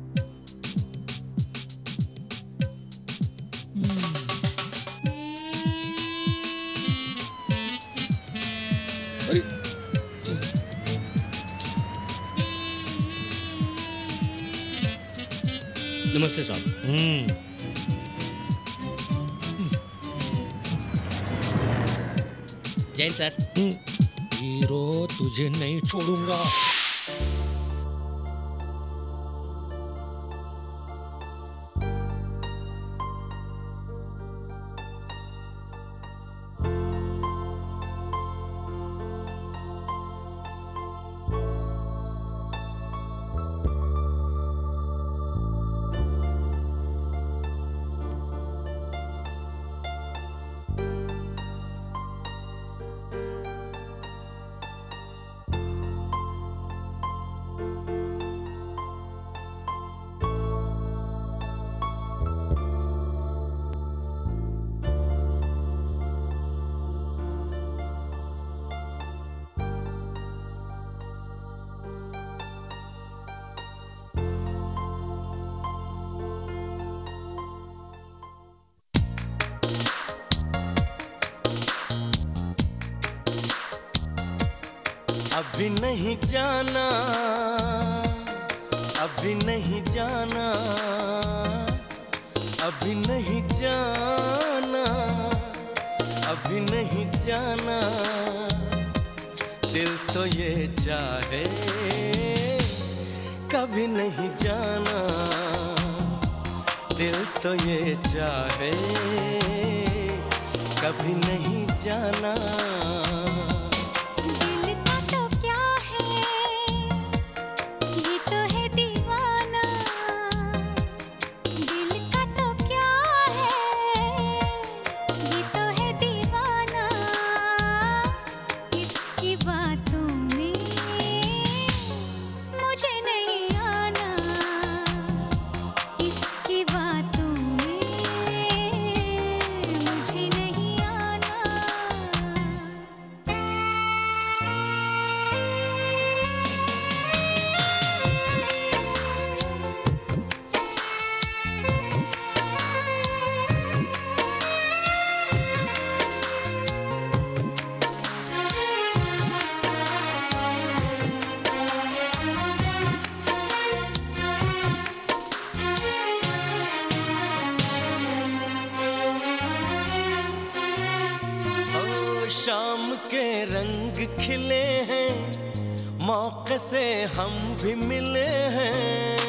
अरे नमस्ते साहब। हम्म जैन सर। हीरो तुझे नहीं छोड़ूंगा। अभी नहीं जाना, अभी नहीं जाना, अभी नहीं जाना, अभी नहीं जाना, दिल तो ये चाहे कभी नहीं जाना, दिल तो ये चाहे कभी नहीं जाना। दिल का तो क्या है, ये तो है दीवाना। दिल का तो क्या है, ये तो है दीवाना। इसकी बातों में मुझे नहीं आना, इसकी बातों में मुझे नहीं आना। ओ शाम के रंग खिले हैं, मौके से हम भी मिले हैं।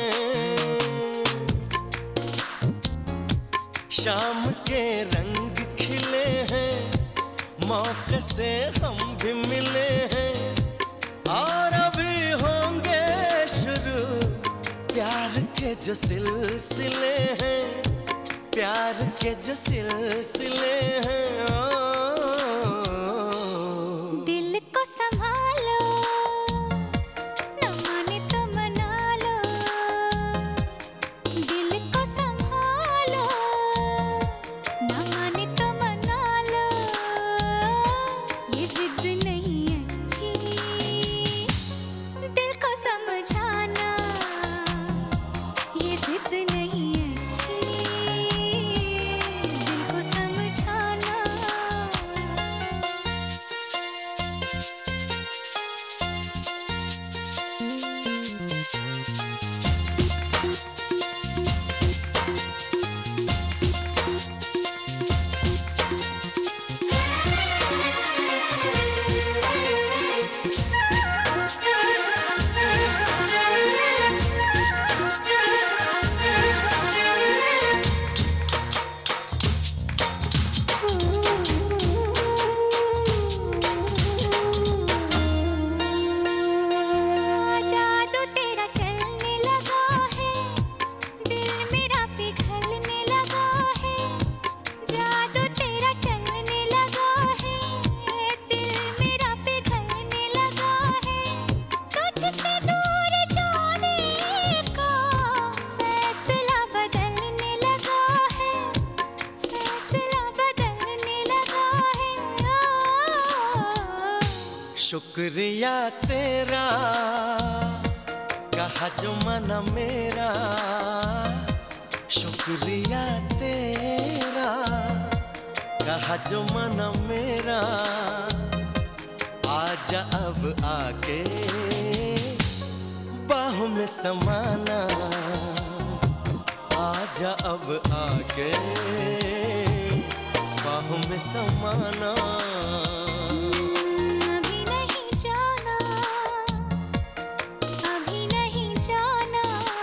शाम के रंग खिले हैं, मौके से हम भी मिले हैं। और अभी होंगे शुरू प्यार के जो सिलसिले हैं, प्यार के जो सिलसिले हैं। ओ, दिल को संभालो, न माने तो मना लो। दिल को संभालो, न माने तो मना लो। ये जिद नहीं अच्छी, दिल को समझाना। ये जिद नहीं अच्छी, दिल को समझाना। जादू तेरा चलने लगा है, दिल मेरा पिघलने लगा है। जादू तेरा चलने लगा है, दिल मेरा पिघलने लगा है। तुझसे दूर जाने का फैसला बदलने लगा है, फैसला बदलने लगा है। ओ, शुक्रिया तेरा कहा जो मना मेरा। शुक्रिया तेरा कहा जो मना मेरा। आजा अब आके बाहों में समाना। आजा अब आके बाहों में समाना। अभी नहीं जाना, अभी नहीं जाना,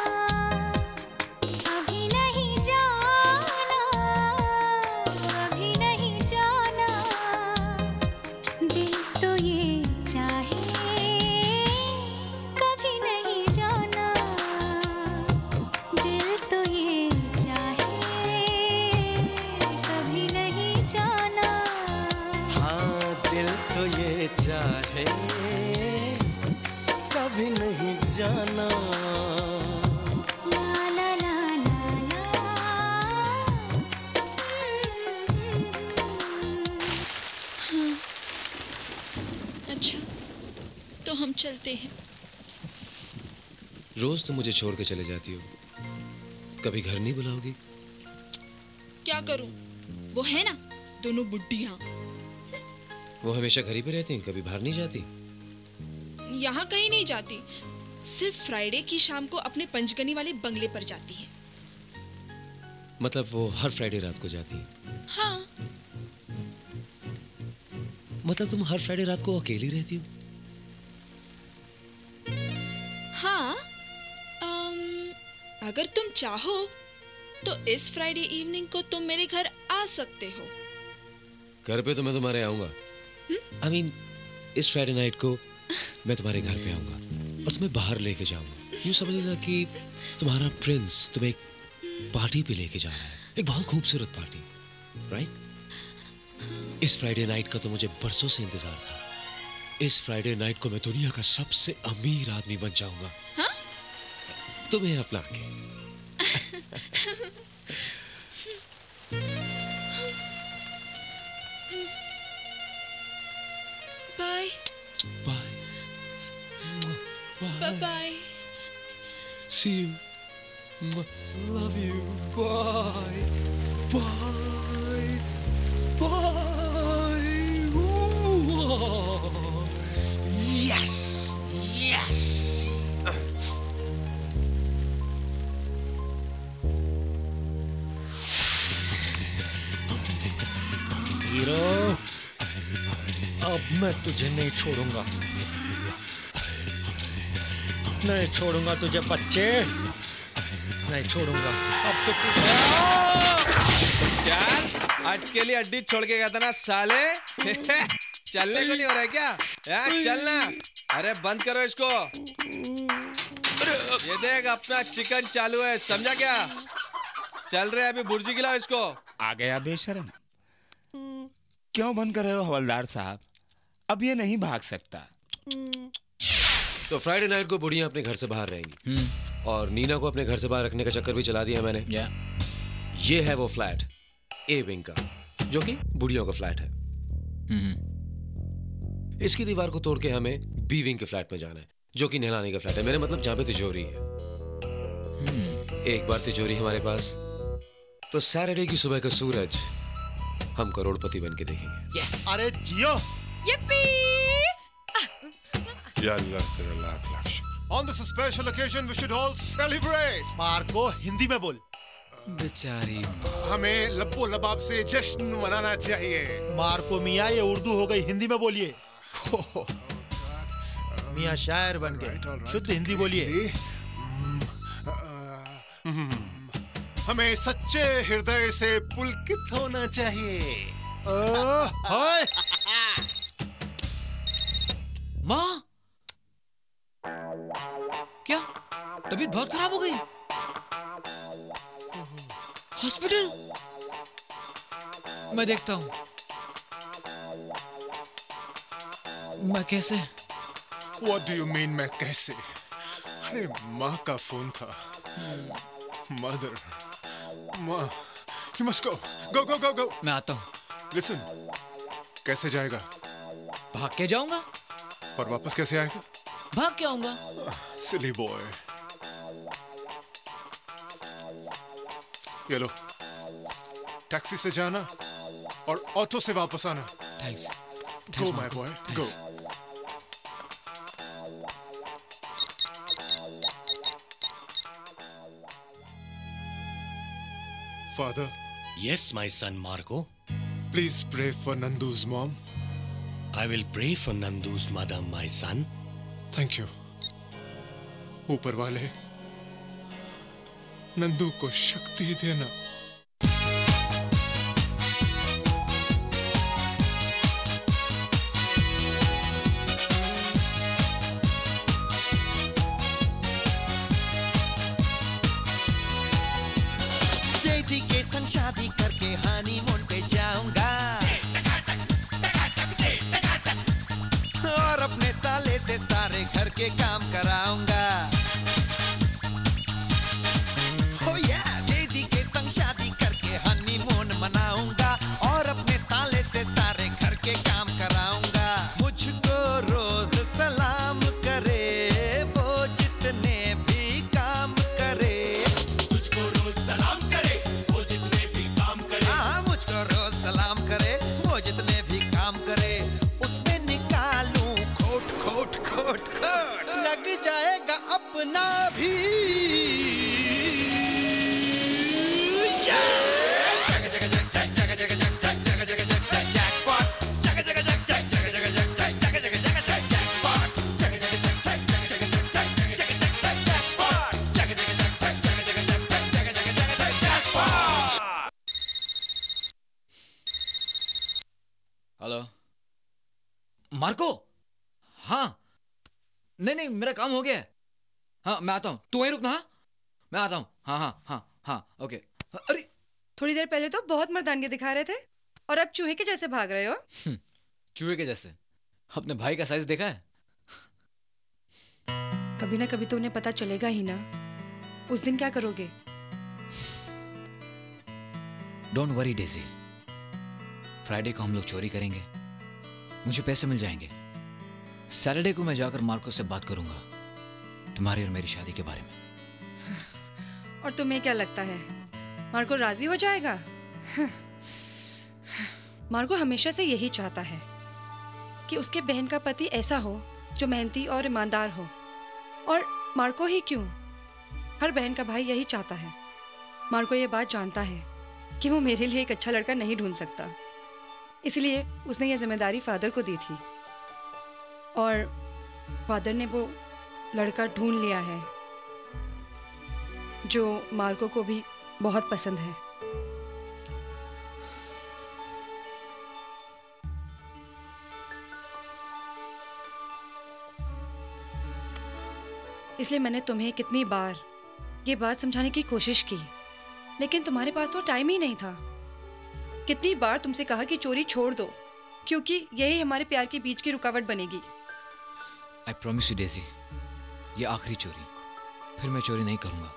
अभी नहीं जाना, अभी नहीं जाना। दिल तो ये चाहे कभी नहीं जाना, दिल तो ये चाहे कभी नहीं जाना। हाँ दिल तो ये चाहे कभी नहीं जाना। ला ला ला ला हाँ। अच्छा, तो हम चलते हैं। रोज तुम मुझे छोड़ के चले जाती हो, कभी घर नहीं बुलाओगी? क्या करूं? वो है ना दोनों बुड्ढियां। वो हमेशा घर ही पे रहती हैं, कभी बाहर नहीं जाती? यहाँ कहीं नहीं जाती, सिर्फ फ्राइडे की शाम को अपने पंचगनी वाले बंगले पर जाती है। मतलब वो हर फ्राइडे रात को जाती है? हाँ। मतलब तुम हर फ्राइडे रात को अकेली रहती हो? हाँ, अम, अगर तुम चाहो तो इस फ्राइडे इवनिंग को तुम मेरे घर आ सकते हो। घर पे तो मैं तुम्हारे आऊंगा। आई मीन इस फ्राइडे नाइट को मैं तुम्हारे घर पे आऊंगा और तुम्हें बाहर लेके जाऊंगा। यूं समझ लेना कि तुम्हारा प्रिंस तुम्हें एक पार्टी पे लेके जा रहा है, एक बहुत खूबसूरत पार्टी, राइट? इस फ्राइडे नाइट का तो मुझे बरसों से इंतजार था। इस फ्राइडे नाइट को मैं दुनिया का सबसे अमीर आदमी बन जाऊंगा। हाँ? तुम्हें अपना के। Bye bye bye bye. See you. Love you. Bye. Bye. Bye. Ooh. Yes. Yes. Hero, अब मैं तुझे नहीं छोड़ूंगा, नहीं छोड़ूंगा तुझे बच्चे, नहीं छोड़ूंगा। अब तो चल, आज के लिए अड्डी छोड़ के गया था ना साले। चलने को नहीं हो रहा है क्या? यार चलना। अरे बंद करो इसको। ये देख अपना चिकन चालू है, समझा क्या? चल रहे अभी बुर्जी गिलाओ इसको। आ गया बेशरम। क्यों बंद कर रहे हो हवलदार साहब? अब ये नहीं भाग सकता। तो फ्राइडे नाइट को बुढ़ियां अपने घर से बाहर रहेंगी और नीना को अपने घर से बाहर रखने का चक्कर भी चला दिया मैंने। yeah. ये है वो फ्लैट ए विंग का, जो कि बुढ़ियों का फ्लैट है। इसकी दीवार को तोड़ के हमें बी विंग के फ्लैट में जाना है, जो कि नहलाने का फ्लैट है। मेरे मतलब जहां पे तिजोरी है। एक बार तिजोरी हमारे पास, तो सैटरडे की सुबह का सूरज हम करोड़पति बन के देखेंगे। यस। अरे जियो। यप्पी। या अल्लाह तेरा लाख लाख शुक्र। On this special occasion we should all celebrate. Marco Hindi में बोल। बेचारी हमें लब्बो लबाब से जश्न मनाना चाहिए। मार्को मियाँ ये उर्दू हो गई, हिंदी में बोलिए। मियाँ शायर बन गए, शुद्ध हिंदी बोलिए। हमें सच्चे हृदय से पुलकित होना चाहिए। हाय माँ, क्या तबीयत बहुत खराब हो गई? हॉस्पिटल? मैं देखता हूं। मैं कैसे? What do you mean मैं कैसे? अरे माँ का फोन था। Mother, माँ, you must go, go, go, go, go. मैं आता हूं। Listen, कैसे जाएगा? भाग के जाऊंगा। और वापस कैसे आएगा? भाग के आऊंगा। Silly boy. ये लो, टैक्सी से जाना और ऑटो से वापस आना। Thanks. Go my boy, go. Father. Yes, my son Marco. Please pray for Nandu's mom. I will pray for Nandu's mother, my son. Thank you. ऊपर वाले नंदू को शक्ति देना। डेजी के संग शादी करके हनीमून पे जाऊंगा और अपने साले से सारे घर के काम कराऊंगा। Oh yeah, डेजी के संग शादी करके हनीमून मनाऊंगा और अपने साले से सारे घर के काम कराऊंगा। मुझको रोज सलाम करे वो जितने भी काम करे। तुझको रोज सलाम करे वो जितने भी काम करे। हाँ, मुझको हेलो मार्को। हाँ नहीं नहीं मेरा काम हो गया है। हाँ मैं आता हूँ, तू वहीं रुकना। हाँ मैं आता हूँ। हाँ हाँ हाँ हाँ ओके। अरे थोड़ी देर पहले तो बहुत मर्दानगी दिखा रहे थे और अब चूहे के जैसे भाग रहे हो। चूहे के जैसे? अपने भाई का साइज देखा है? कभी ना कभी तो उन्हें पता चलेगा ही ना। उस दिन क्या करोगे? डोंट वरी डेजी, फ्राइडे को हम लोग चोरी करेंगे, मुझे पैसे मिल जाएंगे। सैटरडे को मैं जाकर मार्को से बात करूंगा तुम्हारी और मेरी शादी के बारे में। और तुम्हें क्या लगता है मार्को राजी हो जाएगा? मार्को हमेशा से यही चाहता है कि उसके बहन का पति ऐसा हो जो मेहनती और ईमानदार हो। और मार्को ही क्यों, हर बहन का भाई यही चाहता है। मार्को ये बात जानता है कि वो मेरे लिए एक अच्छा लड़का नहीं ढूंढ सकता, इसलिए उसने ये जिम्मेदारी फादर को दी थी और फादर ने वो लड़का ढूंढ लिया है जो मार्को को भी बहुत पसंद है। इसलिए मैंने तुम्हें कितनी बार ये बात समझाने की कोशिश की, लेकिन तुम्हारे पास तो टाइम ही नहीं था। कितनी बार तुमसे कहा कि चोरी छोड़ दो, क्योंकि यही हमारे प्यार के बीच की रुकावट बनेगी। आई प्रॉमिस यू डेजी, ये आखिरी चोरी, फिर मैं चोरी नहीं करूंगा।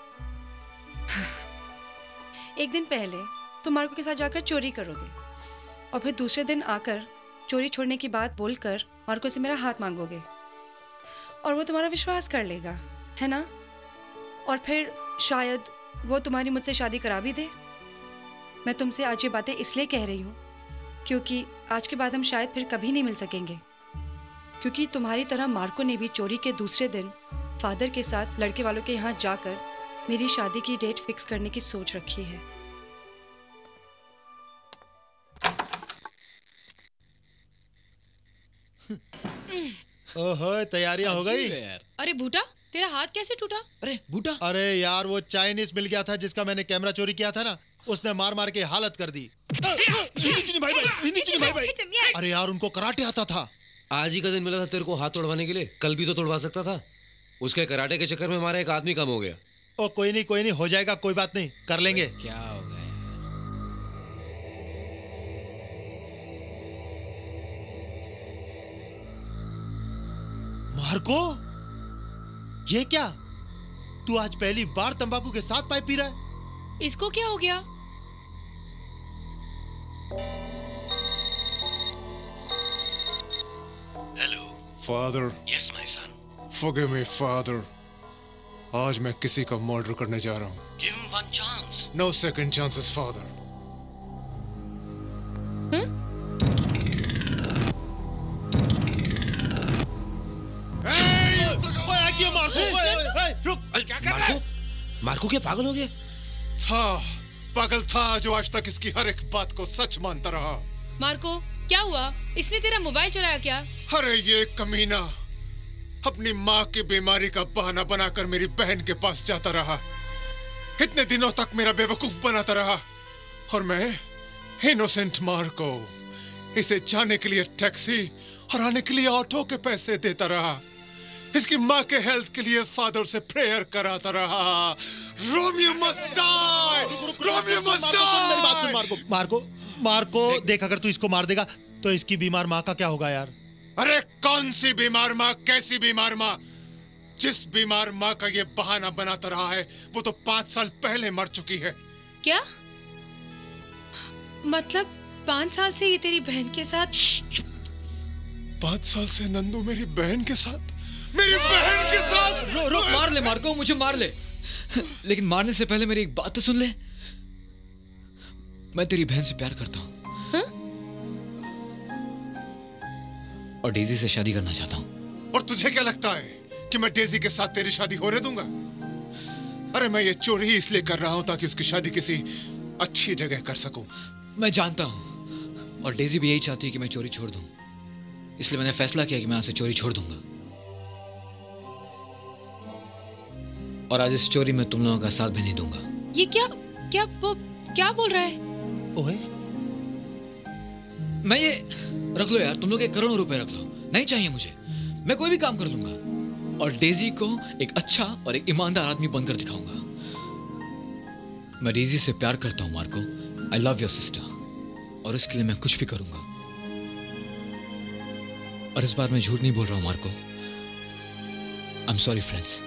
एक दिन पहले तुम मार्को के साथ जाकर चोरी करोगे और फिर दूसरे दिन आकर चोरी छोड़ने की बात बोलकर मार्को से मेरा हाथ मांगोगे और वो तुम्हारा विश्वास कर लेगा, है ना? और फिर शायद वो तुम्हारी मुझसे शादी करा भी दे। मैं तुमसे आज ये बातें इसलिए कह रही हूँ क्योंकि आज के बाद हम शायद फिर कभी नहीं मिल सकेंगे, क्योंकि तुम्हारी तरह मार्को ने भी चोरी के दूसरे दिन फादर के साथ लड़के वालों के यहाँ जाकर मेरी शादी की डेट फिक्स करने की सोच रखी है। ओहो तैयारियां हो गई? अरे बूटा, तेरा हाथ कैसे टूटा? अरे बूटा, अरे यार वो चाइनीज मिल गया था जिसका मैंने कैमरा चोरी किया था ना, उसने मार मार के हालत कर दी। हिंदी भाई भाई, हिंदी भाई भाई। अरे यार उनको कराटे आता था। आज ही का दिन मिला था तेरे को हाथ तोड़वाने के लिए, कल भी तो तोड़वा सकता था। उसके कराटे के चक्कर में हमारा एक आदमी कम हो गया। ओ कोई नहीं कोई नहीं, हो जाएगा, कोई बात नहीं, कर लेंगे। क्या हो गया? मार्को, ये क्या? तू आज पहली बार तंबाकू के साथ पाइप पी रहा है? इसको क्या हो गया? Hello father. Yes my son. Forgive me, father. आज मैं किसी का मर्डर करने जा रहा हूँ। Give him one chance. No second chances, father. Marco, Marco क्या पागल हो गया? था पागल था जो आज तक इसकी हर एक बात को सच मानता रहा। मार्को क्या हुआ? इसने तेरा मोबाइल चुराया क्या? अरे ये कमीना अपनी माँ की बीमारी का बहाना बनाकर मेरी बहन के पास जाता रहा, इतने दिनों तक मेरा बेवकूफ बनाता रहा, और मैं इनोसेंट मार्को इसे जाने के लिए टैक्सी और आने के लिए ऑटो के पैसे देता रहा, इसकी माँ के हेल्थ के लिए फादर से प्रेयर कराता रहा। Romeo must die, Romeo must die. मेरी बात सुन मार्को, मार्को, मार्को, देख अगर तू इसको मार देगा तो इसकी बीमार माँ का क्या होगा यार? अरे कौन सी बीमार माँ, कैसी बीमार माँ? जिस बीमार माँ का ये बहाना बनाता रहा है वो तो पांच साल पहले मर चुकी है। क्या मतलब? पांच साल से ये तेरी बहन के साथ? पांच साल से नंदू मेरी बहन के साथ, मेरी बहन के साथ। रो, रो, मार ले मार्को, मुझे मार ले, लेकिन मारने से पहले मेरी एक बात तो सुन ले। मैं तेरी बहन से प्यार करता हूँ और डेजी से शादी करना चाहता हूँ। और तुझे क्या लगता है कि मैं डेजी के साथ तेरी शादी होने दूंगा? अरे मैं ये चोरी ही इसलिए कर रहा हूँ ताकि उसकी शादी किसी अच्छी जगह कर सकूं। मैं जानता हूँ, और डेजी भी यही चाहती है कि मैं चोरी छोड़ दूं, इसलिए मैंने फैसला किया कि मैं आज से चोरी छोड़ दूंगा। और आज इस चोरी में तुम लोगों का साथ भी नहीं दूंगा। ये क्या क्या वो क्या बोल रहा है? ओए मैं ये रख लो यार, तुम लोग एक करोड़ रुपए रख लो, नहीं चाहिए मुझे, मैं कोई भी काम कर लूंगा और डेजी को एक अच्छा और एक ईमानदार आदमी बनकर दिखाऊंगा। मैं डेजी से प्यार करता हूं Marco, I love your sister, और इसके लिए मैं कुछ भी करूंगा। और इस बार मैं झूठ नहीं बोल रहा हूं Marco, I am sorry friends.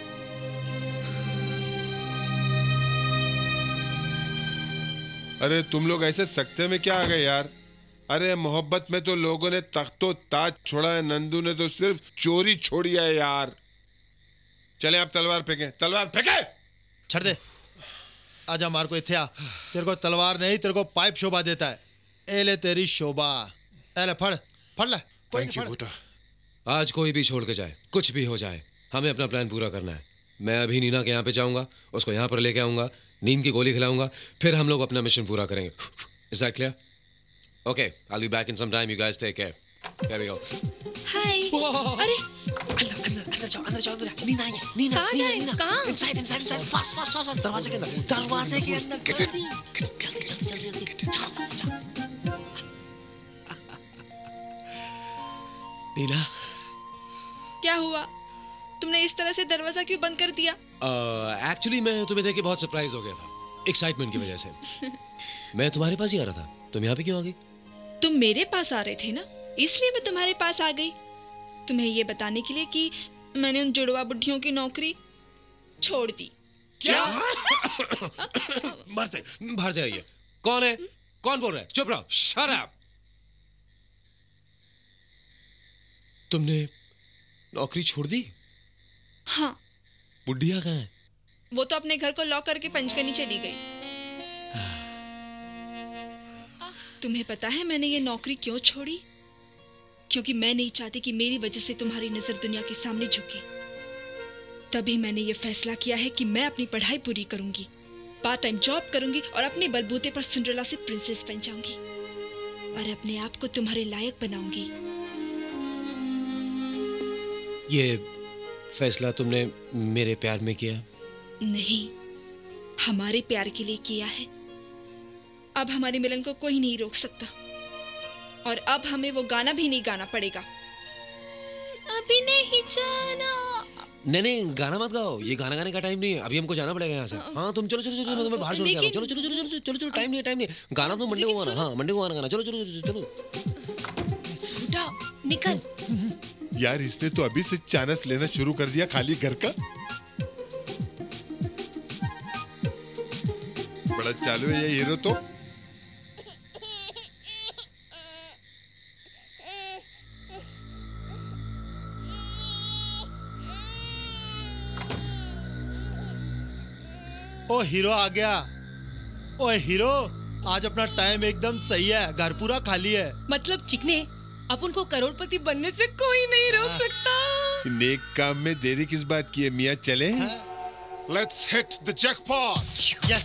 अरे तुम लोग ऐसे सकते में क्या आ गए यार? अरे मोहब्बत में तो लोगों ने तख्तो ताज छोड़ा है, नंदू ने तो सिर्फ चोरी छोड़ी है यार। चले आप तलवार फेंके, तलवार फेंके। छड़ दे, आजा मार्को, इथे आ। तेरे को तलवार नहीं, तेरे को पाइप शोभा देता है। ए ले तेरी शोभा, ए ले फड़, फड़ ले। थैंक यू बेटा। आज कोई भी छोड़ के जाए, कुछ भी हो जाए, हमें अपना प्लान पूरा करना है। मैं अभी नीना के यहाँ पे जाऊंगा, उसको यहाँ पर लेके आऊंगा, नींद की गोली खिलाऊंगा, फिर हम लोग अपना मिशन पूरा करेंगे। Is that clear? Okay, I'll be back in some time. You guys take care. There we go. Hi. अरे अंदर अंदर अंदर जाओ, अंदर जाओ, अंदर। नीना आई है, नीना। कहाँ जाए? कहाँ? Inside, inside, inside. Fast, fast, fast, fast. दरवाजे के अंदर, दरवाजे के अंदर। जल्दी, जल्दी, जल्दी, जल्दी। जाओ, जाओ। नीना, क्या हुआ? तुमने इस तरह से दरवाजा क्यों बंद कर दिया? एक्चुअली uh, मैं तुम्हें देख के बहुत सरप्राइज हो गया था, एक्साइटमेंट की वजह से। मैं तुम्हारे पास ही आ रहा था, तुम यहाँ पे क्यों आ गई? तुम मेरे पास आ रहे थे ना, इसलिए मैं तुम्हारे पास आ गई। तुम्हें ये बताने के लिए कि मैंने उन जुड़वा बुढ़ियों की नौकरी छोड़ दी। क्या? बाहर से, बाहर से आइए। कौन है? कौन बोल रहा है? चुप रहो, शट अप। तुमने नौकरी छोड़ दी? हाँ। बुढ़िया कहाँ है? वो तो अपने घर को लॉक करके पंचकनी चली गई। तुम्हें पता है मैंने ये नौकरी क्यों छोड़ी? क्योंकि मैं नहीं चाहती कि मेरी वजह से तुम्हारी नजर दुनिया के सामने झुके। तभी मैंने ये फैसला किया है कि मैं अपनी पढ़ाई पूरी करूंगी, पार्ट टाइम जॉब करूंगी और अपने बलबूते पर सिंड्रेला से प्रिंसेस बन जाऊंगी और अपने आप को तुम्हारे लायक बनाऊंगी। ये फैसला तुमने मेरे प्यार में किया? नहीं, हमारे प्यार के लिए किया है। अब हमारे मिलन को कोई नहीं रोक सकता और अब हमें वो गाना भी नहीं गाना पड़ेगा। अभी नहीं जाना। नहीं नहीं, गाना मत गाओ, ये गाना गाने का टाइम नहीं है, अभी हमको जाना पड़ेगा यहाँ से। हाँ तुम चलो चलो चलो, मैं तुम्हें बाहर छोड़ के आ रहा हूँ। चलो चलो चलो चलो चलो चलो, टाइम नहीं है, टाइम नहीं है। गाना तो मंडे को गाना, हाँ मंडे को गाना गाना। चलो चलो चलो चलो। उठा, निकल। यार इसने तो अभी से चांस लेना शुरू कर दिया खाली घर का। बड़ा चालू है ये हीरो तो। ओ हीरो आ गया। ओ हीरो, आज अपना टाइम एकदम सही है, घर पूरा खाली है। मतलब चिकने, अपन को करोड़पति बनने से कोई नहीं रोक सकता। नेक काम में देरी किस बात की है मियाँ, चले? Let's hit the jackpot. Yes.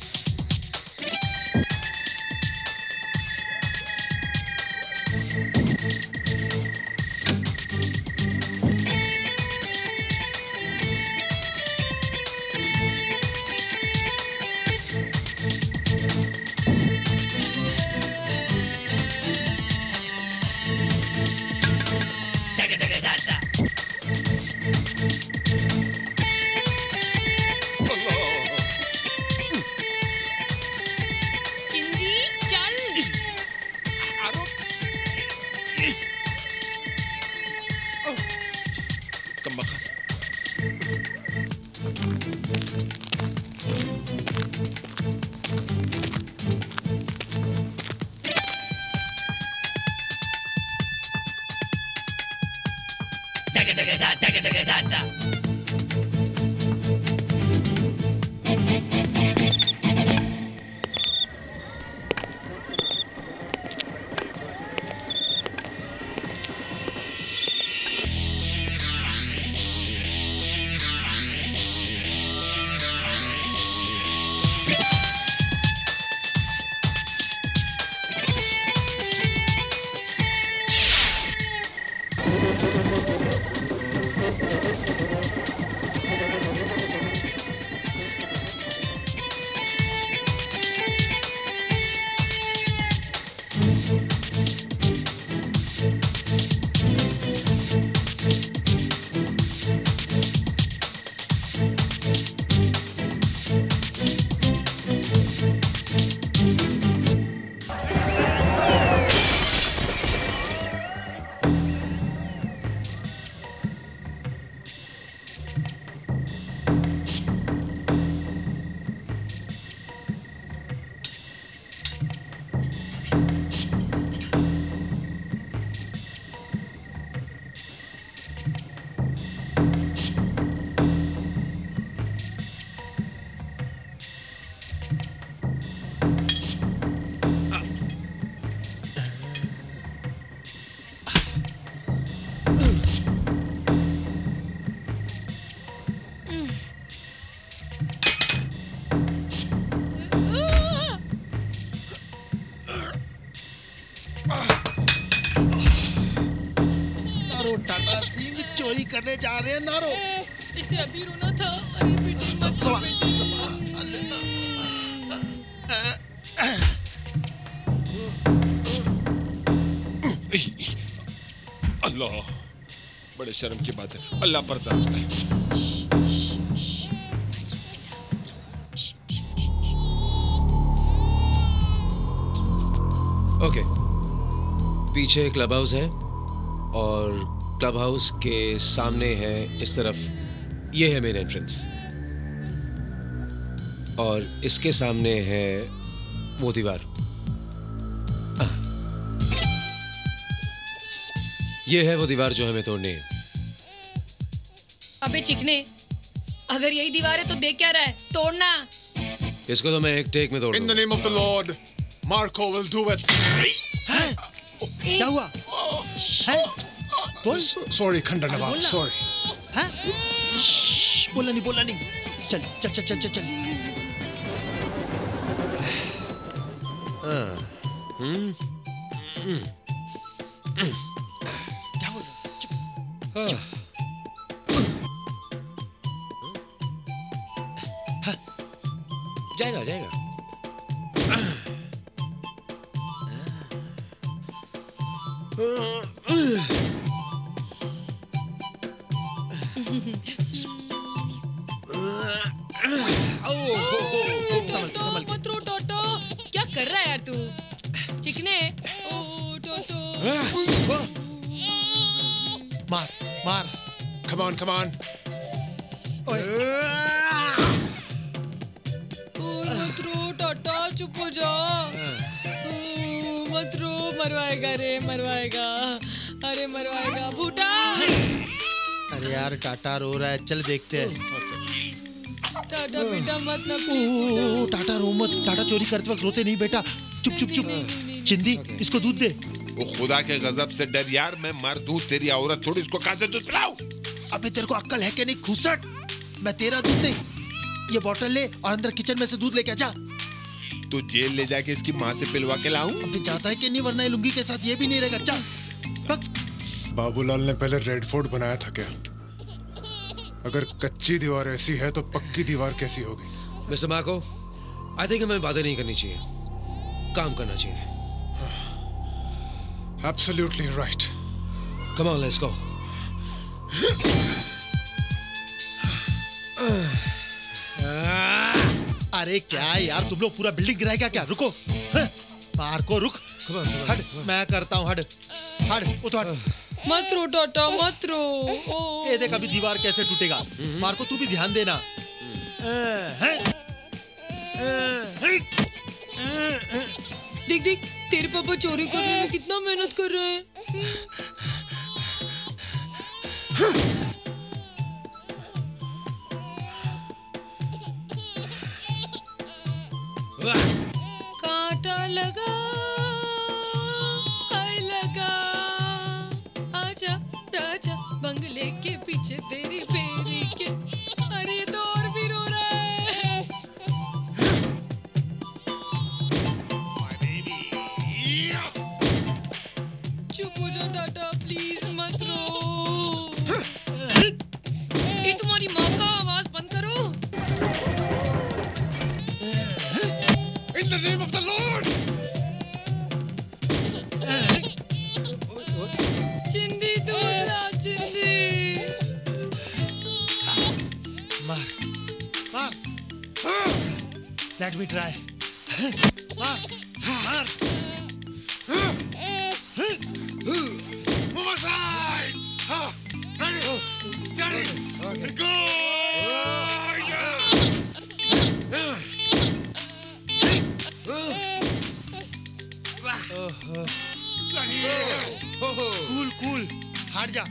Tata Singh चोरी करने जा रहे हैं नारो। इसे अभी रोना था। अरे बेटी मत रो बेटी। अल्लाह, बड़े शर्म की बात है, अल्लाह पर तरसता है। ओके, पीछे क्लब हाउस है और क्लब हाउस के सामने है इस तरफ, ये है मेन एंट्रेंस और इसके सामने है वो दीवार। आ, ये है वो दीवार जो हमें तोड़नी है। अबे चिकने, अगर यही दीवार है तो देख क्या रहा है, तोड़ना। इसको तो मैं एक टेक में तोड़ In the name of the Lord, Marco will do it. क्या हुआ? बोल। Sorry खंडर नवाब, sorry. हैं? बोला नहीं, बोला नहीं। चल, चल, चल, चल, चल, चल। हम्म, हम्म, क्या बोल? चुप, चुप। जाएगा, जाएगा। टोटो मत रो टोटो, क्या कर रहा है यार तू? चिकने, ओ टोटो। मार, मार। Come on, come on. मत रो टोटो, चुप हो जा। मत रो, मरवाएगा रे, मरवाएगा। अरे मरवाएगा भूटा। अरे यार टाटा रो रहा है, चल देखते हैं। टाटा बेटा मत ना ओ, टाटा रो मत, टाटा चोरी करते वक्त रोते नहीं बेटा। चुप चुप चुप। चिंदी, इसको दूध दे। वो खुदा के गजब से डर यार, मैं मर्द हूँ, तेरी औरत थोड़ी, इसको कहाँ से दूध पिलाऊं? अबे तेरे को अक्ल है कि नहीं खुसट? मैं तेरा दूध नहीं, ये बोतल ले और अंदर किचन में से दूध लेके जा। तू जेल ले जाके इसकी माँ से पिलवा के लाऊं? अबे जाता है कि नहीं, वरना ये लुंगी के साथ ये भी नहीं रहेगा। चल बाबूलाल ने पहले रेड फोर्ट बनाया था क्या? अगर कच्ची दीवार ऐसी है तो पक्की दीवार कैसी होगी? मिस्टर मार्को, आई थिंक हमें बातें नहीं करनी चाहिए, काम करना चाहिए। Absolutely right. Come on, let's go. अरे क्या यार, तुम लोग पूरा बिल्डिंग गिराएगा क्या? रुको, मार्को रुक। हट, मैं करता हूँ। हट, हट, उठो, हट। मत रो टोटो, मत रो। ये देख अभी दीवार कैसे टूटेगा। मार्को तू भी ध्यान देना। देख देख, तेरे पापा चोरी करने में कितना मेहनत कर रहे हैं। कांटा लगा, हाय लगा, आजा राजा बंगले के पीछे तेरी बेरी के। अरे तो और भी रो रहा है। चुप हो जा टाटा, प्लीज मत रो। ये तुम्हारी माँ का आवाज बंद करो। In the name of the Lord! चिंदी दूध ला, चिंदी। मार, मार। Let me try. मार, मार। Move aside! Ready! Steady! And go! Cool cool, हट जा।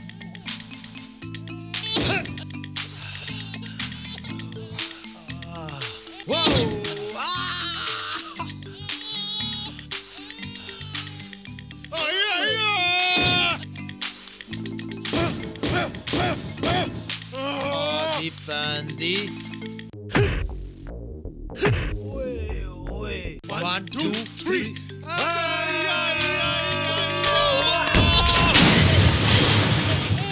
Pandi. One, two, three.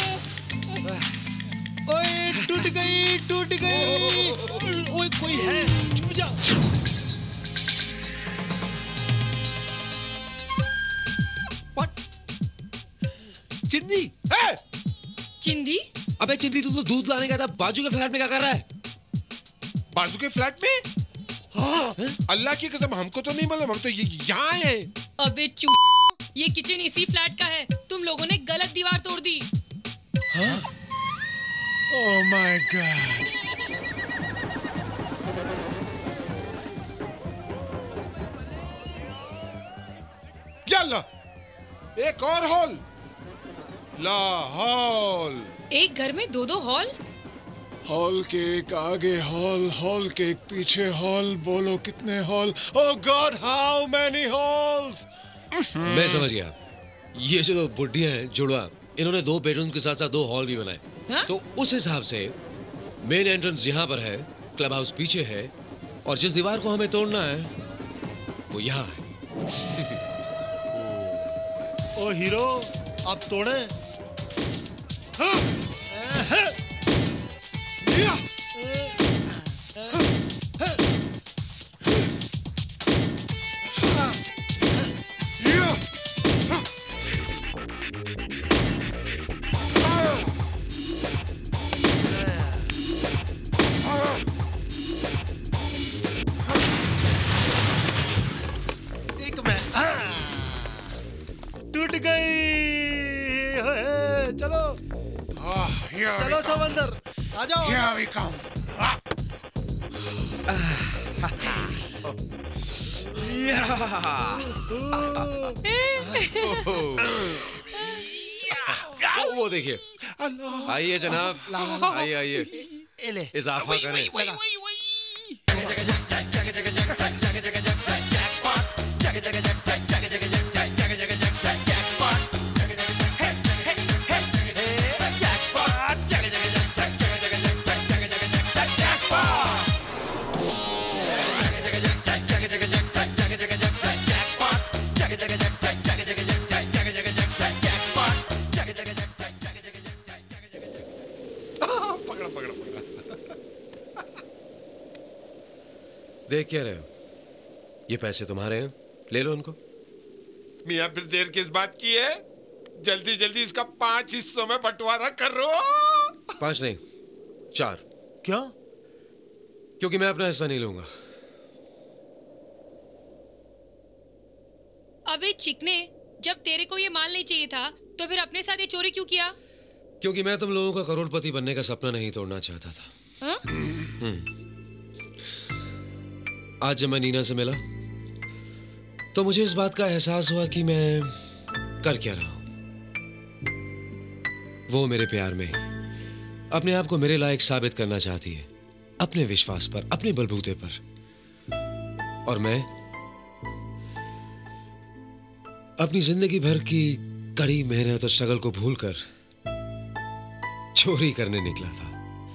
चिंदी। चिंदी? अबे चिंदी, तू तो दूध लाने गया था, बाजू के फ्लैट में क्या कर रहा है? बाजू के फ्लैट में? हाँ। अल्लाह की कसम हमको तो नहीं मालूम, हम तो यहाँ आए। अबे चू, ये किचन इसी फ्लैट का है, तुम लोगों ने गलत दीवार तोड़ दी। हाँ? Oh my God. यल्ला, एक और हॉल। ला हॉल। एक घर में दो दो हॉल? हॉल के एक आगे हॉल, हॉल के एक पीछे हॉल, बोलो कितने hall? Oh God, how many halls? मैं समझ गया, ये जो बुढ़िया हैं जुड़वा, इन्होंने दो बेडरूम के साथ साथ दो हॉल भी बनाए। हा? तो उस हिसाब से मेन एंट्रेंस यहाँ पर है, क्लब हाउस पीछे है, और जिस दीवार को हमें तोड़ना है वो यहाँ है। ओ हीरो, अब तोड़े। हाँ? या! एक में टूट गई। चलो चलो सब अंदर आ जाओ। Here we come. वो देखिए, आइए जनाब, आइए आइए, इजाफा करें। देख क्या रहे हो? ये पैसे तुम्हारे हैं, ले लो उनको। मियाँ फिर देर किस बात की है? जल्दी जल्दी इसका पांच हिस्सों में बंटवारा करो। पांच नहीं, चार। क्यों? क्योंकि मैं अपना हिस्सा नहीं लूंगा। अबे चिकने, जब तेरे को ये माल नहीं चाहिए था तो फिर अपने साथ ये चोरी क्यों किया? क्योंकि मैं तुम लोगों का करोड़पति बनने का सपना नहीं तोड़ना चाहता था। हाँ? हम्म। आज जब मैं नीना से मिला तो मुझे इस बात का एहसास हुआ कि मैं कर क्या रहा हूं। वो मेरे प्यार में अपने आप को मेरे लायक साबित करना चाहती है, अपने विश्वास पर, अपने बलबूते पर, और मैं अपनी जिंदगी भर की कड़ी मेहनत और स्ट्रगल को भूलकर चोरी करने निकला था।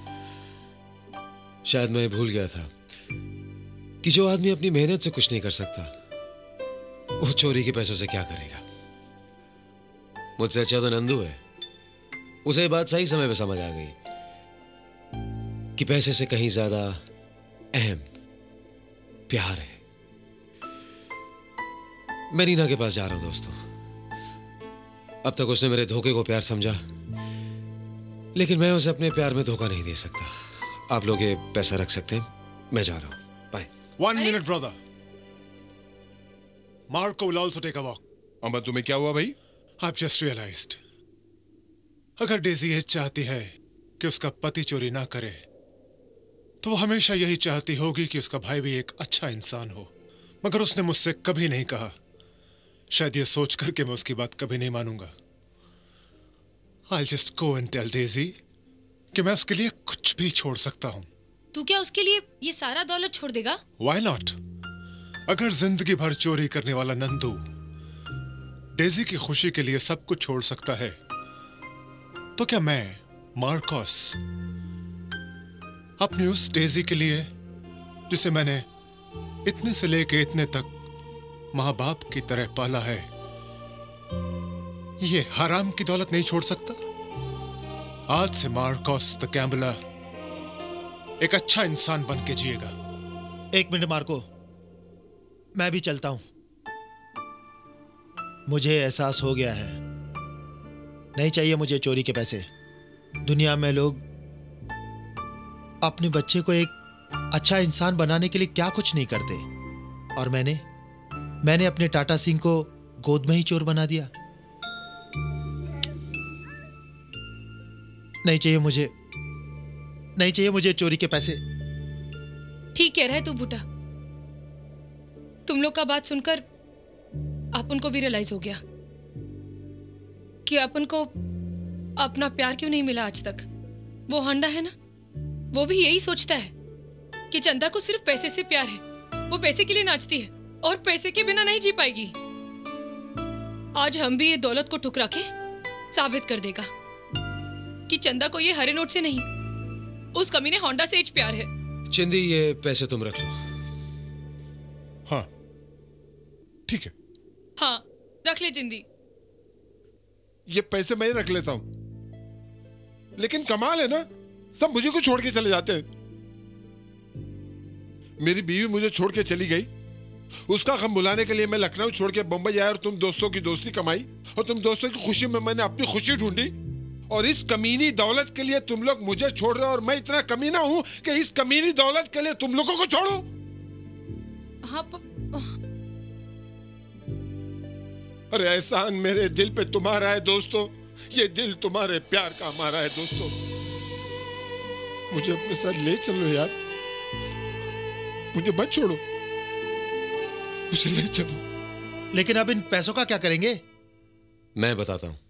शायद मैं भूल गया था कि जो आदमी अपनी मेहनत से कुछ नहीं कर सकता वो चोरी के पैसों से क्या करेगा। मुझसे अच्छा तो नंदू है, उसे बात सही समय पे समझ आ गई कि पैसे से कहीं ज्यादा अहम प्यार है। मैं नीना के पास जा रहा हूं दोस्तों। अब तक उसने मेरे धोखे को प्यार समझा, लेकिन मैं उसे अपने प्यार में धोखा नहीं दे सकता। आप लोग ये पैसा रख सकते हैं, मैं जा रहा हूं। Bye. One minute, brother. Marco will also take a walk. अम्मा तुम्हें क्या हुआ भाई? I've just realized. अगर डेजी ये चाहती है कि उसका पति चोरी ना करे, तो वो हमेशा यही चाहती होगी कि उसका भाई भी एक अच्छा इंसान हो। मगर उसने मुझसे कभी नहीं कहा। शायद ये सोच कर कि मैं उसकी बात कभी नहीं मानूंगा। I'll just go and tell Daisy कि मैं उसके लिए कुछ भी छोड़ सकता हूँ। तू क्या उसके लिए ये सारा दौलत छोड़ देगा? Why not? अगर जिंदगी भर चोरी करने वाला नंदू डेजी की खुशी के लिए सब कुछ छोड़ सकता है, तो क्या मैं मार्कोस अपनी उस डेजी के लिए, जिसे मैंने इतने से लेके इतने तक माँ बाप की तरह पाला है, ये हराम की दौलत नहीं छोड़ सकता? आज से मार्कोस द गैम्बलर एक अच्छा इंसान बन के जिएगा। एक मिनट मार्को, मैं भी चलता हूं। मुझे एहसास हो गया है नहीं चाहिए मुझे चोरी के पैसे। दुनिया में लोग अपने बच्चे को एक अच्छा इंसान बनाने के लिए क्या कुछ नहीं करते, और मैंने मैंने अपने टाटा सिंह को गोद में ही चोर बना दिया। नहीं चाहिए मुझे, नहीं चाहिए मुझे चोरी के पैसे। ठीक कह रहा है तू बूटा। तुम लोग का बात सुनकर अपन को भी रियलाइज हो गया कि अपन को अपना प्यार क्यों नहीं मिला आज तक। वो होंडा है ना, वो भी यही सोचता है कि चंदा को सिर्फ पैसे से प्यार है। वो पैसे के लिए नाचती है और पैसे के बिना नहीं जी पाएगी। आज हम भी ये दौलत को ठुकरा के साबित कर देगा कि चंदा को ये हरे नोट से नहीं, उस कमीने होंडा से ही प्यार है। चिंदी, ये पैसे तुम रख लो। हाँ ठीक है। हाँ रख ले जिंदी। ये पैसे मैं ही रख लेता हूं, लेकिन कमाल है ना, सब मुझे को छोड़ के चले जाते हैं। मेरी बीवी मुझे छोड़ के चली गई, उसका गम बुलाने के लिए मैं लखनऊ छोड़ के बंबई आया और तुम दोस्तों की दोस्ती कमाई, और तुम दोस्तों की खुशी में मैंने अपनी खुशी ढूंढी, और इस कमीनी दौलत के लिए तुम लोग मुझे छोड़ रहे हो, और मैं इतना कमीना हूं कि इस कमीनी दौलत के लिए तुम लोगों को छोड़ूं? हाँ प... अरे एहसान मेरे दिल पे तुम्हारा है दोस्तों, ये दिल तुम्हारे प्यार का हमारा है दोस्तों। मुझे अपने साथ ले चलो यार, मुझे मत छोड़ो, मुझे ले चलो। लेकिन अब इन पैसों का क्या करेंगे? मैं बताता हूं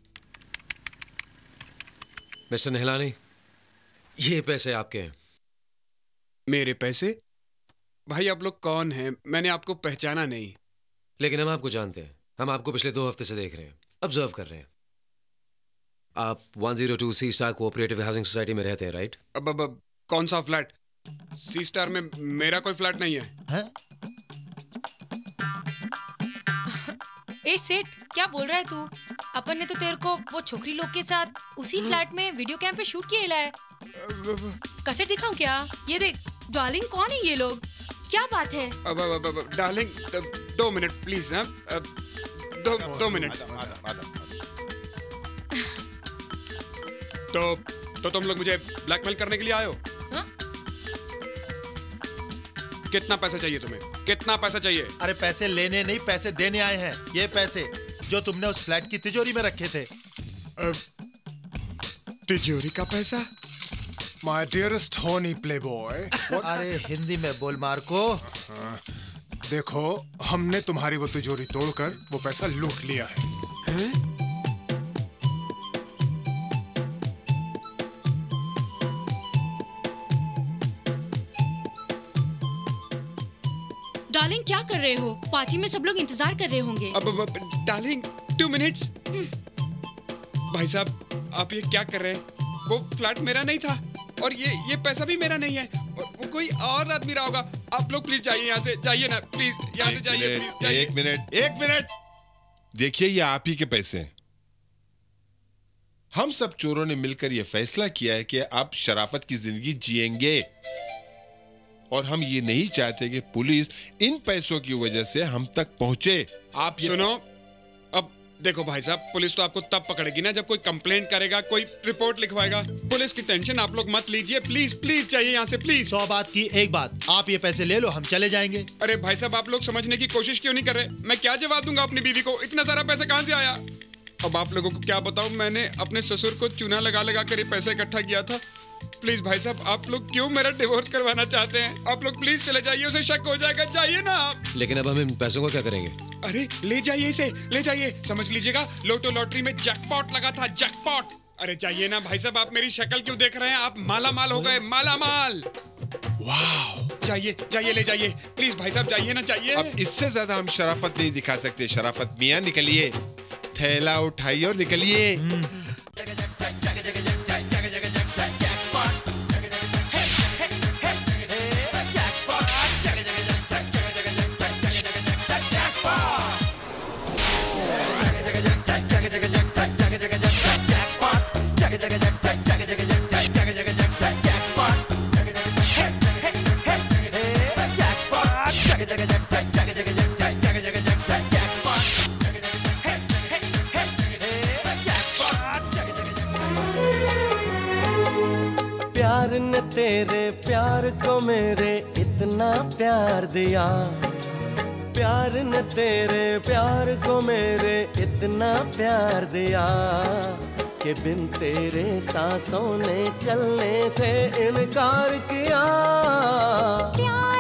मिस्टर नेहलानी, ये पैसे आपके हैं। मेरे पैसे? भाई आप लोग कौन हैं? मैंने आपको पहचाना नहीं। लेकिन हम आपको जानते हैं, हम आपको पिछले दो हफ्ते से देख रहे हैं, ऑब्जर्व कर रहे हैं। आप one zero two Sea Star cooperative housing society में रहते हैं, राइट? अब अब अब कौन सा फ्लैट? सी स्टार में मेरा कोई फ्लैट नहीं है। हैं? ए सेठ, क्या बोल रहा है तू? अपन ने तो तेरे को वो छोकरी लोग के साथ उसी फ्लैट में वीडियो कैम पे शूट किया है। कैसेट दिखाऊं क्या? ये देख। डार्लिंग, कौन है ये लोग? क्या बात है? अब अब अब डार्लिंग, दो मिनट प्लीज। ना दो दो मिनट। तो तो तुम लोग मुझे ब्लैकमेल करने के लिए आए हो? हाँ? कितना पैसा चाहिए तुम्हें? कितना पैसा चाहिए? अरे पैसे लेने नहीं, पैसे देने आए हैं। ये पैसे जो तुमने उस फ्लैट की तिजोरी में रखे थे। तिजोरी का पैसा? My dearest honey playboy. अरे हिंदी में बोल मार्को। देखो, हमने तुम्हारी वो तिजोरी तोड़कर वो पैसा लूट लिया है। हैं? डार्लिंग, क्या कर रहे हो? पार्टी में सब लोग इंतजार कर रहे होंगे। अब अब डार्लिंग, टू मिनट्स। भाई साहब, आप ये क्या कर रहे हैं? वो फ्लैट मेरा नहीं था, और ये ये पैसा भी मेरा नहीं है, और वो कोई और आदमी रहा होगा। आप लोग प्लीज जाइए यहाँ से, जाइए ना प्लीज, यहाँ से जाइए प्लीज। एक मिनट, एक मिनट। देखिए, ये आप ही के पैसे हैं। हम सब चोरों ने मिलकर यह फैसला किया है कि आप शराफत की जिंदगी जिएंगे, और हम ये नहीं चाहते कि पुलिस इन पैसों की वजह से हम तक पहुंचे। आप ये... सुनो, अब देखो भाई साहब, पुलिस तो आपको तब पकड़ेगी ना जब कोई कंप्लेंट करेगा, कोई रिपोर्ट लिखवाएगा। पुलिस की टेंशन आप लोग मत लीजिए, प्लीज प्लीज जाइए यहाँ से प्लीज। सौ बात की एक बात, आप ये पैसे ले लो, हम चले जाएंगे। अरे भाई साहब, आप लोग समझने की कोशिश क्यों नहीं कर रहे? मैं क्या जवाब दूंगा अपनी बीवी को? इतना सारा पैसा कहाँ से आया? अब आप लोगों को क्या बताऊं, मैंने अपने ससुर को चूना लगा लगा कर ये पैसा इकट्ठा किया था। प्लीज भाई साहब, आप लोग क्यों मेरा डिवोर्स करवाना चाहते हैं? आप लोग प्लीज चले जाइए, उसे शक हो जाएगा। जाइए ना आप। लेकिन अब हम इन पैसों का क्या करेंगे? अरे ले जाइए इसे, ले जाइए। समझ लीजिएगा, लोटो लॉटरी में जैकपॉट लगा था, जैकपॉट। अरे जाइए ना भाई साहब, आप मेरी शक्ल क्यों देख रहे हैं? आप माला माल हो गए, माला माल। वाह, जाइए जाइए, ले जाइए प्लीज भाई साहब, जाइए ना, जाइए। अब इससे ज्यादा हम शराफत नहीं दिखा सकते। शराफत मियां, निकलिए, थैला उठाइए और निकलिए। प्यार ने तेरे प्यार को मेरे इतना प्यार दिया, प्यार ने तेरे प्यार को मेरे इतना प्यार दिया कि बिन तेरे सांसों ने चलने से इनकार किया। प्यार